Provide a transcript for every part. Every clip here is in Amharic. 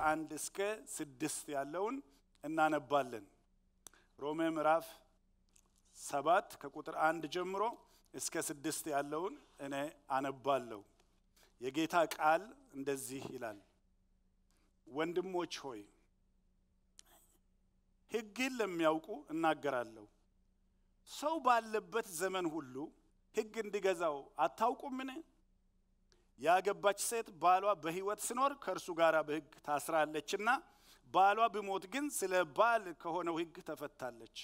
1 እስከ 6 ያለውን እናነባለን። ሮሜ ምዕራፍ 7 ከቁጥር 1 ጀምሮ እስከ 6 ያለውን እኔ አነባለሁ። የጌታ ቃል እንደዚህ ይላል። ወንድሞች ሆይ ሕግን ለሚያውቁ እናገራለሁ። ሰው ባለበት ዘመን ሁሉ ሕግ እንዲገዛው አታውቁምን? ያገባች ሴት ባሏ በሕይወት ሲኖር ከእርሱ ጋር በሕግ ታስራለችና ባሏ ቢሞት ግን ስለ ባል ከሆነው ሕግ ተፈታለች።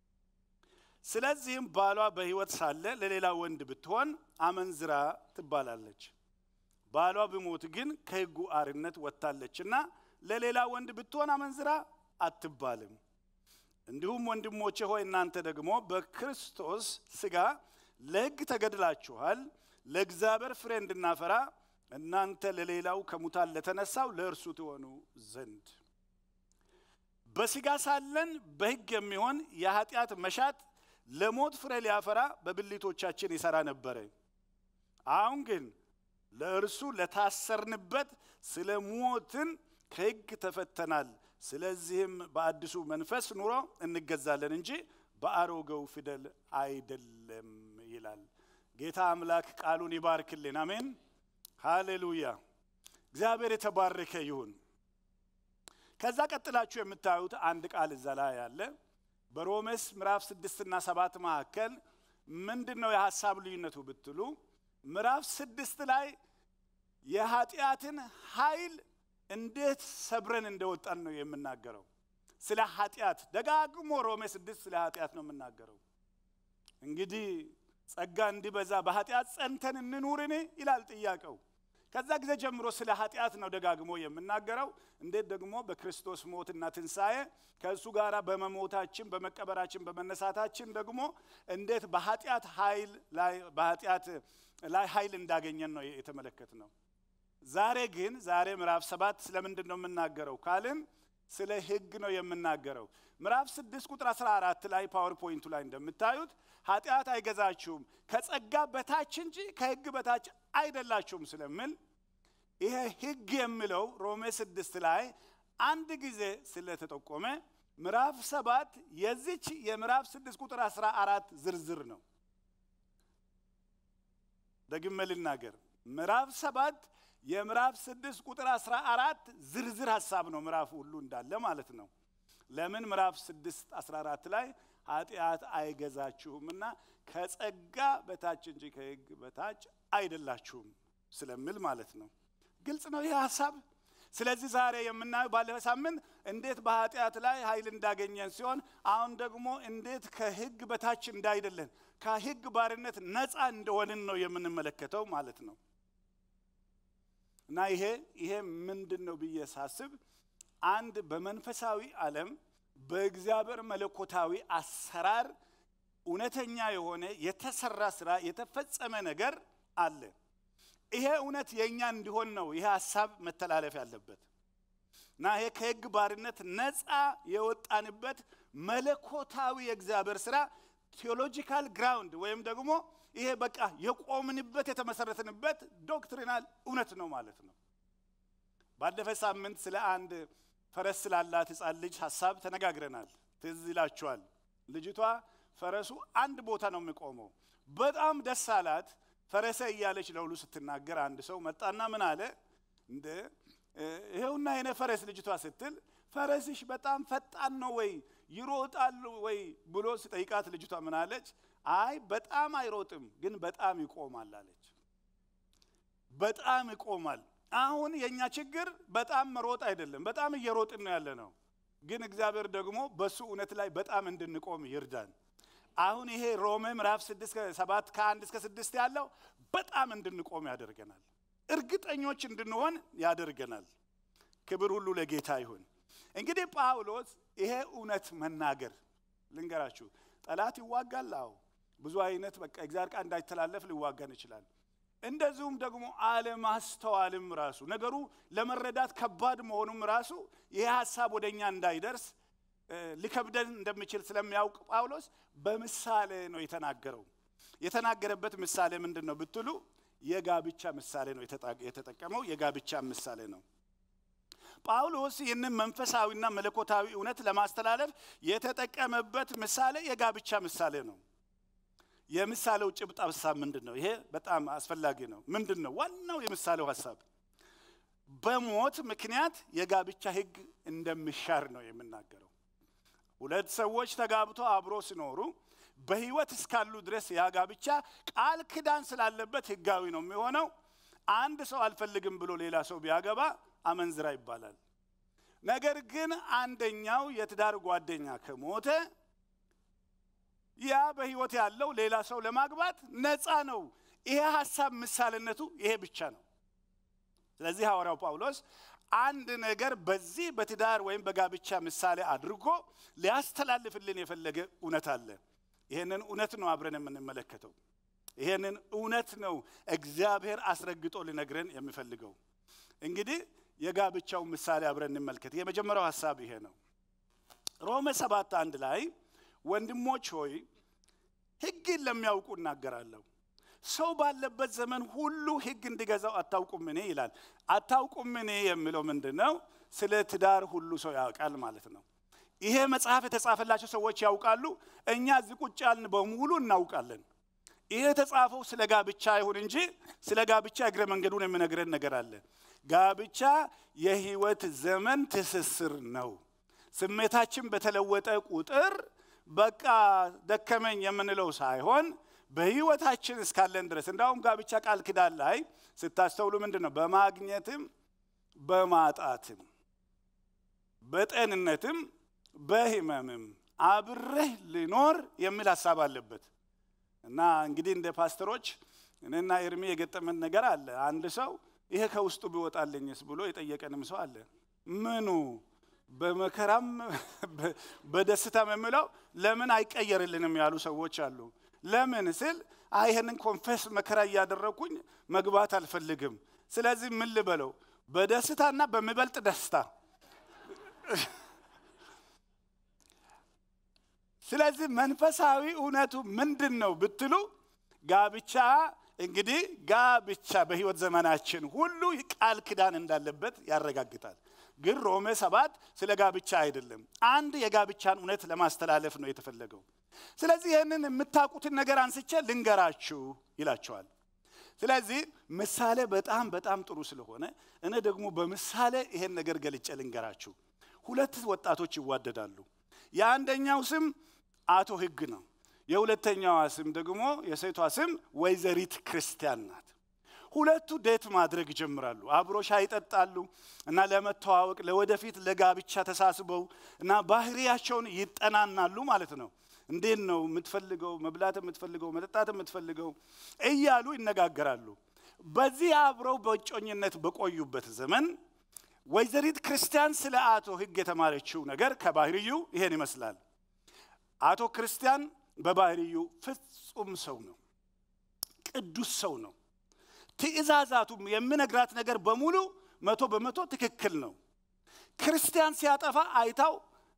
ስለዚህም ባሏ በሕይወት ሳለ ለሌላ ወንድ ብትሆን አመንዝራ ትባላለች። ባሏ ቢሞት ግን ከሕጉ አርነት ወጥታለችና ለሌላ ወንድ ብትሆን አመንዝራ አትባልም። እንዲሁም ወንድሞቼ ሆይ እናንተ ደግሞ በክርስቶስ ሥጋ ለሕግ ተገድላችኋል፣ ለእግዚአብሔር ፍሬ እንድናፈራ እናንተ ለሌላው ከሙታን ለተነሳው ለእርሱ ትሆኑ ዘንድ። በሥጋ ሳለን በሕግ የሚሆን የኃጢአት መሻት ለሞት ፍሬ ሊያፈራ በብልቶቻችን ይሠራ ነበረ። አሁን ግን ለእርሱ ለታሰርንበት ስለ ሞትን ከሕግ ተፈተናል። ስለዚህም በአዲሱ መንፈስ ኑሮ እንገዛለን እንጂ በአሮጌው ፊደል አይደለም ይላል። ጌታ አምላክ ቃሉን ይባርክልን። አሜን ሃሌሉያ። እግዚአብሔር የተባረከ ይሁን። ከዛ ቀጥላችሁ የምታዩት አንድ ቃል እዛ ላይ ያለ በሮሜስ ምዕራፍ 6 እና 7 መካከል ምንድነው የሐሳብ ልዩነቱ ብትሉ ምዕራፍ 6 ላይ የኃጢአትን ኃይል እንዴት ሰብረን እንደወጣን ነው የምናገረው። ስለ ኃጢአት ደጋግሞ ሮሜ 6 ስለ ኃጢአት ነው የምናገረው። እንግዲህ ጸጋ እንዲበዛ በኃጢአት ጸንተን እንኑርን ይላል ጥያቄው። ከዛ ጊዜ ጀምሮ ስለ ኃጢአት ነው ደጋግሞ የምናገረው። እንዴት ደግሞ በክርስቶስ ሞትና ትንሣኤ ከእሱ ጋር በመሞታችን በመቀበራችን በመነሳታችን ደግሞ እንዴት በኃጢአት ላይ ኃይል እንዳገኘን ነው የተመለከትነው። ዛሬ ምዕራፍ 7 ስለምንድን ነው የምናገረው ካልን ስለ ሕግ ነው የምናገረው። ምዕራፍ 6 ቁጥር 14 ላይ ፓወርፖይንቱ ላይ እንደምታዩት ኃጢአት አይገዛችሁም ከጸጋ በታች እንጂ ከሕግ በታች አይደላችሁም ስለሚል ይሄ ሕግ የሚለው ሮሜ 6 ላይ አንድ ጊዜ ስለተጠቆመ ምዕራፍ 7 የዚች የምዕራፍ 6 ቁጥር 14 ዝርዝር ነው። ደግሜ ልናገር፣ ምዕራፍ 7 የምዕራፍ 6 ቁጥር 14 ዝርዝር ሐሳብ ነው ምዕራፍ ሁሉ እንዳለ ማለት ነው። ለምን ምዕራፍ 6 14 ላይ ኃጢአት አይገዛችሁምና ከጸጋ በታች እንጂ ከሕግ በታች አይደላችሁም ስለሚል ማለት ነው። ግልጽ ነው ይህ ሐሳብ። ስለዚህ ዛሬ የምናየው ባለፈው ሳምንት እንዴት በኃጢአት ላይ ኃይል እንዳገኘን ሲሆን አሁን ደግሞ እንዴት ከሕግ በታች እንዳይደለን ከሕግ ባርነት ነፃ እንደሆንን ነው የምንመለከተው ማለት ነው። እና ይሄ ምንድነው ብዬ ሳስብ አንድ በመንፈሳዊ ዓለም በእግዚአብሔር መለኮታዊ አሰራር እውነተኛ የሆነ የተሰራ ስራ የተፈጸመ ነገር አለ። ይሄ እውነት የኛ እንዲሆን ነው ይሄ ሐሳብ መተላለፍ ያለበት። እና ይሄ ከሕግ ባርነት ነፃ የወጣንበት መለኮታዊ የእግዚአብሔር ስራ ቴዎሎጂካል ግራውንድ ወይም ደግሞ ይሄ በቃ የቆምንበት የተመሰረተንበት ዶክትሪናል እውነት ነው ማለት ነው። ባለፈው ሳምንት ስለ አንድ ፈረስ ስላላት ሕፃን ልጅ ሐሳብ ተነጋግረናል። ትዝ ይላችኋል። ልጅቷ ፈረሱ አንድ ቦታ ነው የሚቆመው። በጣም ደስ አላት። ፈረሰ እያለች ለሁሉ ስትናገር አንድ ሰው መጣና ምን አለ? እንደ ይሄውና የኔ ፈረስ ልጅቷ ስትል ፈረስሽ በጣም ፈጣን ነው ወይ ይሮጣል ወይ ብሎ ሲጠይቃት ልጅቷ ምን አለች? አይ በጣም አይሮጥም ግን በጣም ይቆማል አለች። በጣም ይቆማል። አሁን የኛ ችግር በጣም መሮጥ አይደለም፣ በጣም እየሮጥን ነው ያለነው። ግን እግዚአብሔር ደግሞ በሱ እውነት ላይ በጣም እንድንቆም ይርዳን። አሁን ይሄ ሮሜ ምዕራፍ 6 ከ7 ከ1 እስከ 6 ያለው በጣም እንድንቆም ያደርገናል። እርግጠኞች እንድንሆን ያደርገናል። ክብር ሁሉ ለጌታ ይሁን። እንግዲህ ጳውሎስ ይሄ እውነት መናገር ልንገራችሁ፣ ጠላት ይዋጋል። አዎ ብዙ አይነት በቃ እግዚአብሔር ቃል እንዳይተላለፍ ሊዋጋን ይችላል። እንደዚሁም ደግሞ አለማስተዋልም ራሱ ነገሩ ለመረዳት ከባድ መሆኑም ራሱ ይሄ ሐሳብ ወደኛ እንዳይደርስ ሊከብደን እንደሚችል ስለሚያውቅ ጳውሎስ በምሳሌ ነው የተናገረው። የተናገረበት ምሳሌ ምንድነው ብትሉ የጋብቻ ምሳሌ ነው የተጠቀመው። የጋብቻ ምሳሌ ነው። ጳውሎስ ይህንን መንፈሳዊና መለኮታዊ እውነት ለማስተላለፍ የተጠቀመበት ምሳሌ የጋብቻ ምሳሌ ነው። የምሳሌው ጭብጥ ሐሳብ ምንድነው? ይሄ በጣም አስፈላጊ ነው። ምንድነው ዋናው የምሳሌው ሐሳብ? በሞት ምክንያት የጋብቻ ሕግ እንደሚሻር ነው የሚናገረው። ሁለት ሰዎች ተጋብተው አብሮ ሲኖሩ በህይወት እስካሉ ድረስ ያ ጋብቻ ቃል ኪዳን ስላለበት ሕጋዊ ነው የሚሆነው። አንድ ሰው አልፈልግም ብሎ ሌላ ሰው ቢያገባ አመንዝራ ይባላል። ነገር ግን አንደኛው የትዳር ጓደኛ ከሞተ ያ በህይወት ያለው ሌላ ሰው ለማግባት ነፃ ነው። ይሄ ሐሳብ ምሳሌነቱ ይሄ ብቻ ነው። ስለዚህ ሐዋርያው ጳውሎስ አንድ ነገር በዚህ በትዳር ወይም በጋብቻ ምሳሌ አድርጎ ሊያስተላልፍልን የፈለገ እውነት አለ። ይሄንን እውነት ነው አብረን የምንመለከተው። ይሄንን እውነት ነው እግዚአብሔር አስረግጦ ሊነግረን የሚፈልገው። እንግዲህ የጋብቻው ምሳሌ አብረን እንመልከት። የመጀመሪያው ሐሳብ ይሄ ነው። ሮሜ 7:1 ላይ ወንድሞች ሆይ ሕግን ለሚያውቁ እናገራለሁ፣ ሰው ባለበት ዘመን ሁሉ ሕግ እንዲገዛው አታውቁምን ይላል። አታውቁምን የሚለው ምንድነው? ስለ ትዳር ሁሉ ሰው ያውቃል ማለት ነው። ይሄ መጽሐፍ የተጻፈላቸው ሰዎች ያውቃሉ። እኛ እዚህ ቁጭ ያልን በሙሉ እናውቃለን። ይሄ የተጻፈው ስለ ጋብቻ ይሁን እንጂ ስለ ጋብቻ እግረ መንገዱን የሚነግረን ነገር አለ። ጋብቻ የህይወት ዘመን ትስስር ነው። ስሜታችን በተለወጠ ቁጥር በቃ ደከመኝ የምንለው ሳይሆን በህይወታችን እስካለን ድረስ እንዳውም ጋብቻ ቃል ኪዳን ላይ ስታስተውሉ ምንድነው? በማግኘትም በማጣትም በጤንነትም በህመምም አብረህ ሊኖር የሚል ሐሳብ አለበት። እና እንግዲህ እንደ ፓስተሮች እኔና ኤርሚ የገጠመን ነገር አለ። አንድ ሰው ይሄ ከውስጡ ቢወጣልኝስ ብሎ የጠየቀንም ሰው አለ። ምኑ በመከራም በደስታም የሚለው ለምን አይቀየርልንም ያሉ ሰዎች አሉ። ለምን ስል ይሄንን ኮንፌስ መከራ እያደረኩኝ መግባት አልፈልግም። ስለዚህ ምን ልበለው? በደስታና በሚበልጥ ደስታ። ስለዚህ መንፈሳዊ እውነቱ ምንድነው ብትሉ ጋብቻ እንግዲህ ጋብቻ በህይወት ዘመናችን ሁሉ ቃል ኪዳን እንዳለበት ያረጋግጣል። ግን ሮሜ 7 ስለ ጋብቻ አይደለም፣ አንድ የጋብቻን እውነት ለማስተላለፍ ነው የተፈለገው። ስለዚህ ይሄንን የምታውቁትን ነገር አንስቼ ልንገራችሁ ይላቸዋል። ስለዚህ ምሳሌ በጣም በጣም ጥሩ ስለሆነ እኔ ደግሞ በምሳሌ ይሄን ነገር ገልጬ ልንገራችሁ። ሁለት ወጣቶች ይዋደዳሉ። የአንደኛው ስም አቶ ሕግ ነው። የሁለተኛዋ ስም ደግሞ የሴቷ ስም ወይዘሪት ክርስቲያን ናት። ሁለቱ ዴት ማድረግ ጀምራሉ። አብሮ ሻይ ይጠጣሉ እና ለመተዋወቅ ለወደፊት ለጋብቻ ተሳስበው እና ባህሪያቸውን ይጠናናሉ ማለት ነው። እንዴት ነው የምትፈልገው? መብላት የምትፈልገው፣ መጠጣት የምትፈልገው እያሉ ይነጋገራሉ። በዚህ አብረው በእጮኝነት በቆዩበት ዘመን ወይዘሪት ክርስቲያን ስለ አቶ ሕግ የተማረችው ነገር ከባህሪዩ ይሄን ይመስላል። አቶ ክርስቲያን በባህሪዩ ፍጹም ሰው ነው፣ ቅዱስ ሰው ነው። ትእዛዛቱም የሚነግራት ነገር በሙሉ 100% ትክክል ነው። ክርስቲያን ሲያጠፋ አይታው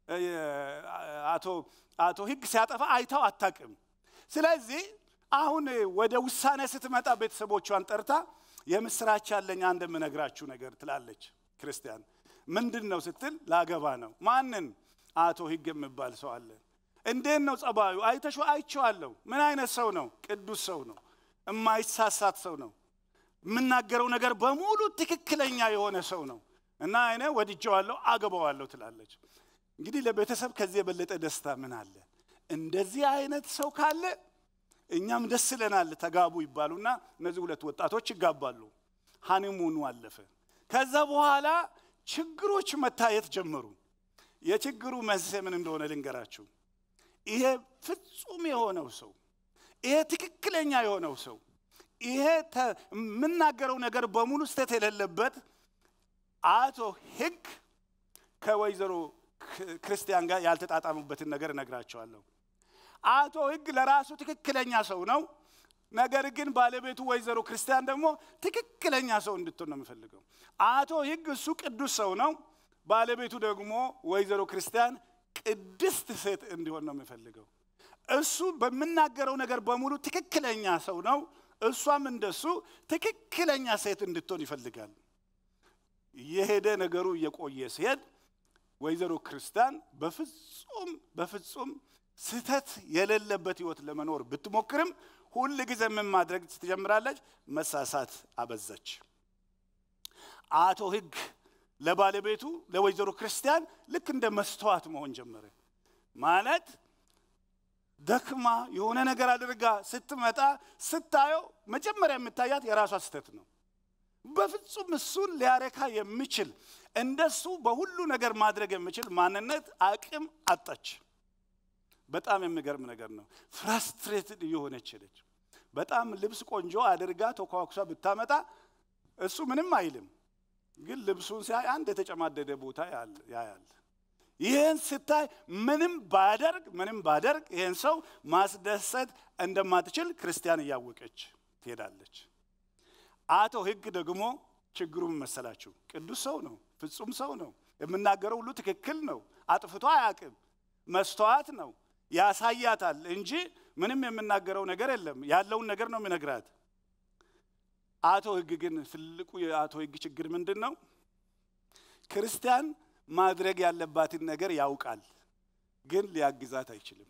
አቶ ሕግ ሲያጠፋ አይታው አታውቅም። ስለዚህ አሁን ወደ ውሳኔ ስትመጣ ቤተሰቦቿን ጠርታ የምስራች ያለኝ አንድ የምነግራችሁ ነገር ትላለች። ክርስቲያን ምንድነው ስትል ላገባ ነው። ማንን? አቶ ሕግ የሚባል ሰው አለ። እንዴት ነው ጸባዩ? አይቼዋለሁ። ምን አይነት ሰው ነው? ቅዱስ ሰው ነው፣ የማይሳሳት ሰው ነው፣ የምናገረው ነገር በሙሉ ትክክለኛ የሆነ ሰው ነው እና እኔ ወድጄዋለሁ፣ አገባዋለሁ ትላለች። እንግዲህ ለቤተሰብ ከዚህ የበለጠ ደስታ ምን አለ? እንደዚህ አይነት ሰው ካለ እኛም ደስ ይለናል። ተጋቡ ይባሉና እነዚህ ሁለት ወጣቶች ይጋባሉ። ሃኒሙኑ አለፈ። ከዛ በኋላ ችግሮች መታየት ጀመሩ። የችግሩ መንስኤ ምን እንደሆነ ልንገራችሁ። ይሄ ፍጹም የሆነው ሰው፣ ይሄ ትክክለኛ የሆነው ሰው፣ ይሄ የምናገረው ነገር በሙሉ ስህተት የሌለበት አቶ ሕግ ከወይዘሮ ክርስቲያን ጋር ያልተጣጣሙበትን ነገር እነግራቸዋለሁ። አቶ ሕግ ለራሱ ትክክለኛ ሰው ነው። ነገር ግን ባለቤቱ ወይዘሮ ክርስቲያን ደግሞ ትክክለኛ ሰው እንድትሆን ነው የሚፈልገው። አቶ ሕግ እሱ ቅዱስ ሰው ነው። ባለቤቱ ደግሞ ወይዘሮ ክርስቲያን ቅድስት ሴት እንዲሆን ነው የሚፈልገው። እሱ በሚናገረው ነገር በሙሉ ትክክለኛ ሰው ነው። እሷም እንደሱ ትክክለኛ ሴት እንድትሆን ይፈልጋል። የሄደ ነገሩ እየቆየ ሲሄድ ወይዘሮ ክርስቲያን በፍጹም ስህተት የሌለበት ህይወት ለመኖር ብትሞክርም ሁሉ ጊዜ ምን ማድረግ ትጀምራለች? መሳሳት አበዛች። አቶ ህግ ለባለቤቱ ለወይዘሮ ክርስቲያን ልክ እንደ መስተዋት መሆን ጀመረ። ማለት ደክማ የሆነ ነገር አድርጋ ስትመጣ ስታየው መጀመሪያ የምታያት የራሷ ስህተት ነው። በፍጹም እሱን ሊያረካ የሚችል እንደሱ በሁሉ ነገር ማድረግ የሚችል ማንነት አቅም አጣች። በጣም የሚገርም ነገር ነው። ፍራስትሬትድ የሆነች ልጅ በጣም ልብስ ቆንጆ አድርጋ ተኳኩሳ ብታመጣ እሱ ምንም አይልም። ግን ልብሱን ሲያይ አንድ የተጨማደደ ቦታ ያያል። ይሄን ስታይ ምንም ባደርግ ይሄን ሰው ማስደሰት እንደማትችል ክርስቲያን እያወቀች ትሄዳለች። አቶ ህግ ደግሞ ችግሩን መሰላችሁ? ቅዱስ ሰው ነው፣ ፍጹም ሰው ነው፣ የምናገረው ሁሉ ትክክል ነው፣ አጥፍቶ አያውቅም፣ መስተዋት ነው፣ ያሳያታል እንጂ ምንም የምናገረው ነገር የለም፣ ያለውን ነገር ነው የሚነግራት። አቶ ህግ ግን ትልቁ የአቶ ህግ ችግር ምንድነው? ክርስቲያን ማድረግ ያለባትን ነገር ያውቃል፣ ግን ሊያግዛት አይችልም።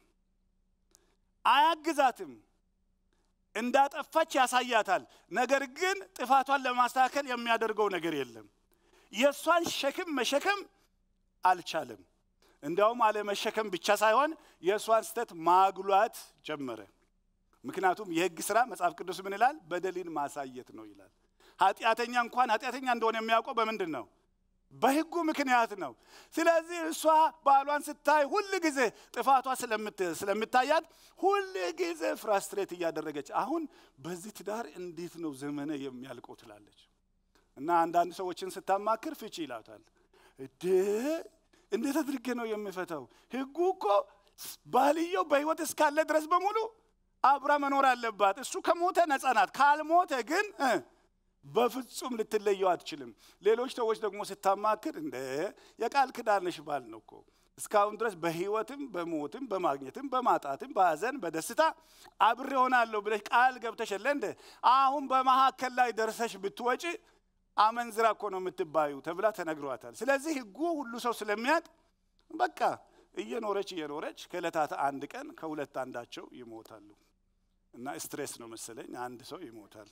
አያግዛትም። እንዳጠፋች ያሳያታል፣ ነገር ግን ጥፋቷን ለማስተካከል የሚያደርገው ነገር የለም። የሷን ሸክም መሸከም አልቻለም። እንዲያውም አለመሸከም ብቻ ሳይሆን የሷን ስተት ማግሏት ጀመረ። ምክንያቱም የህግ ስራ መጽሐፍ ቅዱስ ምን ይላል? በደልን ማሳየት ነው ይላል። ኃጢአተኛ እንኳን ኃጢአተኛ እንደሆነ የሚያውቀው በምንድን ነው? በህጉ ምክንያት ነው። ስለዚህ እሷ ባሏን ስታይ ሁሉ ጊዜ ጥፋቷ ስለምታያት ሁሉ ጊዜ ፍራስትሬት እያደረገች አሁን በዚህ ትዳር እንዴት ነው ዘመነ የሚያልቀው ትላለች። እና አንዳንድ ሰዎችን ስታማክር ፍቺ ይላታል። እንዴት አድርጌ ነው የሚፈታው? ህጉ እኮ ባልየው በህይወት እስካለ ድረስ በሙሉ አብራ መኖር አለባት። እሱ ከሞተ ነፃ ናት። ካልሞተ ግን በፍጹም ልትለየው አትችልም። ሌሎች ሰዎች ደግሞ ስታማክር የቃል ኪዳንሽ ባል ነው እኮ እስካሁን ድረስ በህይወትም በሞትም በማግኘትም በማጣትም በሐዘን በደስታ አብሬ ሆናለሁ ብለሽ ቃል ገብተሽለ አሁን በመሐከል ላይ ደርሰሽ ብትወጪ አመንዝራ እኮ ነው የምትባዩ ተብላ ተነግሯታል። ስለዚህ ህጉ ሁሉ ሰው ስለሚያውቅ በቃ እየኖረች ከዕለታት አንድ ቀን ከሁለት አንዳቸው ይሞታሉ። እና ስትሬስ ነው መሰለኝ አንድ ሰው ይሞታል።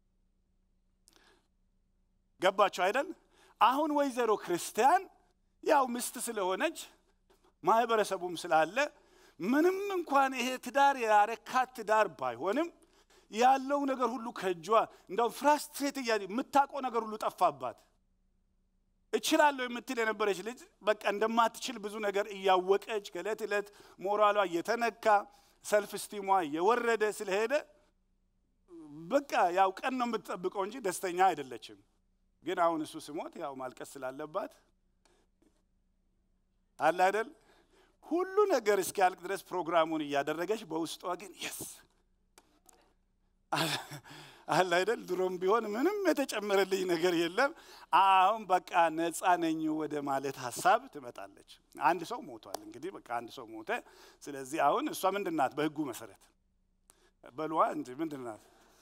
ገባችሁ አይደል? አሁን ወይዘሮ ክርስቲያን ያው ምስት ስለሆነች ማህበረሰቡም ስላለ ምንም እንኳን ይሄ ትዳር ያረካት ትዳር ባይሆንም ያለው ነገር ሁሉ ከጇ እንደው ፍራስትሬት የምታውቀው ነገር ሁሉ ጠፋባት። እችላለሁ የምትል የነበረች ልጅ በቃ እንደማትችል ብዙ ነገር እያወቀች ከዕለት ዕለት ሞራሏ እየተነካ ሰልፍ ስቲሟ እየወረደ ስለሄደ በቃ ያው ቀን ነው የምትጠብቀው እንጂ ደስተኛ አይደለችም። ግን አሁን እሱ ሲሞት ያው ማልቀስ ስላለባት አለ አይደል ሁሉ ነገር እስኪያልቅ ድረስ ፕሮግራሙን እያደረገች በውስጧ ግን yes አለ አይደል ድሮም ቢሆን ምንም የተጨመረልኝ ነገር የለም አሁን በቃ ነፃ ነኝ ወደ ማለት ሐሳብ ትመጣለች። አንድ ሰው ሞቷል እንግዲህ በቃ አንድ ሰው ሞተ። ስለዚህ አሁን እሷ ምንድናት? በህጉ መሰረት በልዋ እንጂ ምንድናት?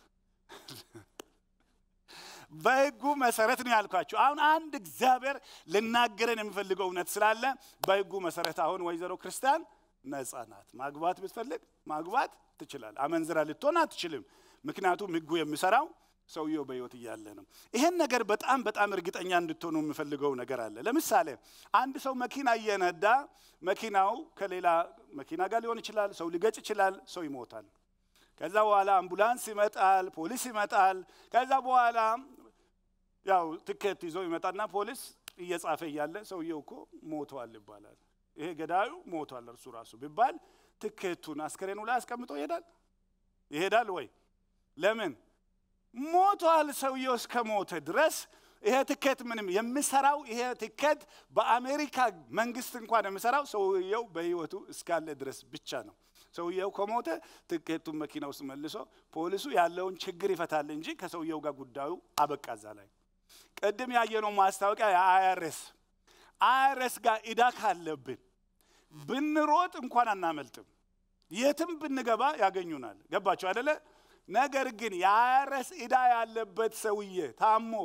በህጉ መሰረት ነው ያልኳችሁ። አሁን አንድ እግዚአብሔር ለናገረን የሚፈልገው እውነት ስላለ በህጉ መሰረት አሁን ወይዘሮ ክርስቲያን ነፃ ናት። ማግባት ብትፈልግ ማግባት ትችላል። አመንዝራ ልትሆን አትችልም። ምክንያቱም ህጉ የሚሰራው ሰውየው በህይወት እያለ ነው። ይሄን ነገር በጣም እርግጠኛ እንድትሆኑ የምፈልገው ነገር አለ። ለምሳሌ አንድ ሰው መኪና እየነዳ መኪናው ከሌላ መኪና ጋር ሊሆን ይችላል፣ ሰው ሊገጭ ይችላል፣ ሰው ይሞታል። ከዛ በኋላ አምቡላንስ ይመጣል፣ ፖሊስ ይመጣል። ከዛ በኋላ ያው ትኬት ይዞ ይመጣና ፖሊስ እየጻፈ ያለ ሰውየው እኮ ሞቷል ይባላል። ይሄ ገዳዩ ሞቷል እርሱ ራሱ ቢባል ትኬቱን አስከሬኑ ላይ አስቀምጦ ይሄዳል ወይ? ለምን? ሞቷል ሰውየው እስከሞተ ድረስ ይሄ ትኬት ምንም የሚሰራው ይሄ ትኬት በአሜሪካ መንግስት እንኳን የሚሰራው ሰውየው በህይወቱ እስካለ ድረስ ብቻ ነው። ሰውየው ከሞተ ትኬቱን መኪና ውስጥ መልሶ ፖሊሱ ያለውን ችግር ይፈታል እንጂ ከሰውየው ጋር ጉዳዩ አበቃዛ ላይ። ቀደም ያየነው ማስታወቂያ አይአርኤስ ጋር ኢዳ ካለብን ብንሮጥ እንኳን አናመልጥም። የትም ብንገባ ያገኙናል። ገባችሁ አይደለ? ነገር ግን የአይአርኤስ ኢዳ ያለበት ሰውዬ ታሞ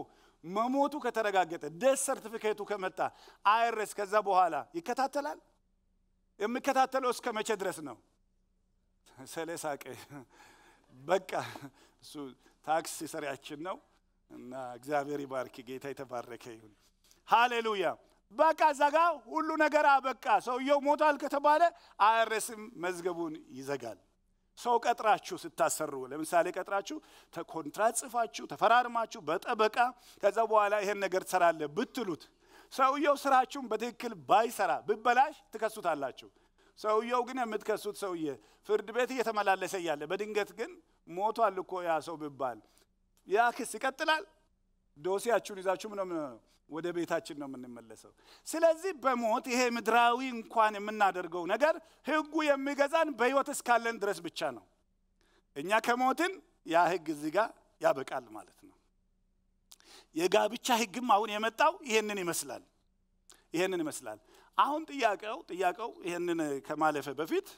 መሞቱ ከተረጋገጠ ዴት ሰርቲፊኬቱ ከመጣ አይረስ ከዛ በኋላ ይከታተላል። የሚከታተለው እስከ መቼ ድረስ ነው? ሰለሳቀ በቃ እሱ ታክስ ሰሪያችን ነው እና እግዚአብሔር ይባርክ። ጌታ የተባረከ ይሁን። ሃሌሉያ። በቃ ዘጋ ሁሉ ነገር አበቃ። ሰውየው ሞቷል ከተባለ አይረስም መዝገቡን ይዘጋል። ሰው ቀጥራችሁ ስታሰሩ ለምሳሌ ቀጥራችሁ ኮንትራት ጽፋችሁ ተፈራርማችሁ በጠበቃ ከዛ በኋላ ይሄን ነገር ትሰራለህ ብትሉት ሰውየው ስራችሁን በትክክል ባይሰራ ቢበላሽ ትከሱታላችሁ። ሰውየው ግን የምትከሱት ሰውዬ ፍርድ ቤት እየተመላለሰ ያለ በድንገት ግን ሞቷል እኮ ያ ሰው ቢባል ያ ክስ ይቀጥላል። ዶሲያችሁን ይዛችሁ ምንም ወደ ቤታችን ነው የምንመለሰው። ስለዚህ በሞት ይሄ ምድራዊ እንኳን የምናደርገው ነገር ህጉ የሚገዛን በህይወት እስካለን ድረስ ብቻ ነው። እኛ ከሞትን ያ ህግ እዚህ ጋር ያበቃል ማለት ነው። የጋብቻ ህግም አሁን የመጣው ይሄንን ይመስላል። አሁን ጥያቄው ይሄንን ከማለፈ በፊት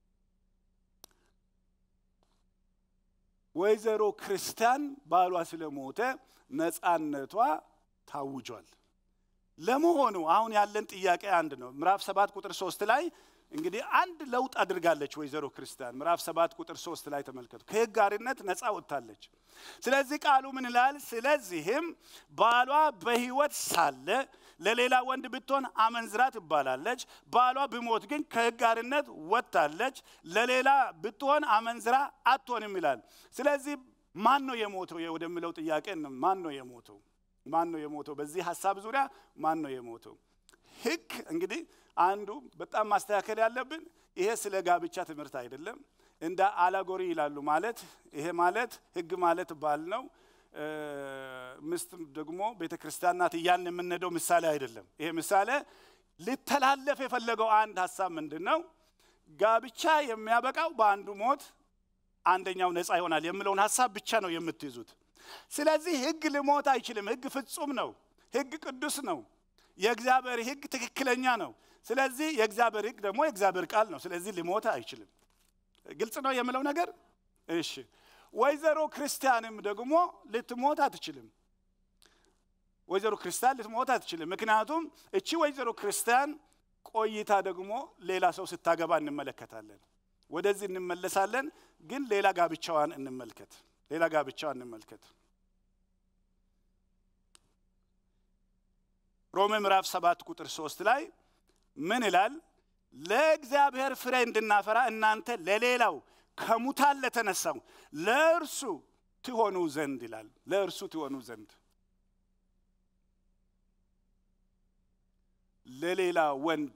ወይዘሮ ክርስቲያን ባሏ ስለሞተ ነፃነቷ ታውጇል። ለመሆኑ አሁን ያለን ጥያቄ አንድ ነው። ምዕራፍ 7 ቁጥር 3 ላይ እንግዲህ አንድ ለውጥ አድርጋለች ወይዘሮ ክርስቲያን። ምዕራፍ 7 ቁጥር 3 ላይ ተመልከቱ። ከህግ አርነት ነፃ ወጥታለች። ስለዚህ ቃሉ ምን ይላል? ስለዚህም ባሏ በህይወት ሳለ ለሌላ ወንድ ብትሆን አመንዝራ ትባላለች። ባሏ ቢሞት ግን ከህግ አርነት ወጥታለች፣ ለሌላ ብትሆን አመንዝራ አትሆንም ይላል። ስለዚህ ማን ነው የሞተው ወደሚለው ጥያቄ ነው። ማን ነው የሞተው? በዚህ ሐሳብ ዙሪያ ማን ነው የሞተው? ህግ እንግዲህ አንዱ በጣም ማስተካከል ያለብን ይሄ ስለ ጋብቻ ትምህርት አይደለም። እንደ አላጎሪ ይላሉ። ማለት ይሄ ማለት ህግ ማለት ባል ነው፣ ምስት ደግሞ ቤተክርስቲያን ናት እያልን የምንሄደው ምሳሌ አይደለም። ይሄ ምሳሌ ሊተላለፍ የፈለገው አንድ ሐሳብ ምንድነው? ጋብቻ የሚያበቃው በአንዱ ሞት አንደኛው ነፃ ይሆናል የሚለውን ሐሳብ ብቻ ነው የምትይዙት። ስለዚህ ህግ ሊሞት አይችልም። ህግ ፍጹም ነው። ህግ ቅዱስ ነው። የእግዚአብሔር ህግ ትክክለኛ ነው። ስለዚህ የእግዚአብሔር ህግ ደግሞ የእግዚአብሔር ቃል ነው። ስለዚህ ሊሞት አይችልም። ግልጽ ነው የምለው ነገር። እሺ ወይዘሮ ክርስቲያንም ደግሞ ልትሞት አትችልም። ምክንያቱም እቺ ወይዘሮ ክርስቲያን ቆይታ ደግሞ ሌላ ሰው ስታገባ እንመለከታለን። ወደዚህ እንመለሳለን። ግን ሌላ ጋብቻዋን እንመልከት። ሮሜ ምዕራፍ 7 ቁጥር 3 ላይ ምን ይላል? ለእግዚአብሔር ፍሬ እንድናፈራ እናንተ ለሌላው ከሙታን ለተነሳው ለእርሱ ትሆኑ ዘንድ ይላል። ለእርሱ ትሆኑ ዘንድ ለሌላ ወንድ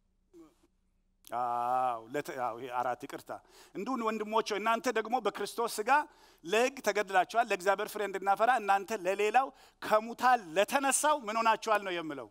አራት ይቅርታ እንዱን ወንድሞች እናንተ ደግሞ በክርስቶስ ሥጋ ለሕግ ተገድላችኋል፣ ለእግዚአብሔር ፍሬ እንድናፈራ እናንተ ለሌላው ከሙታን ለተነሳው ምን ሆናችኋል ነው የሚለው?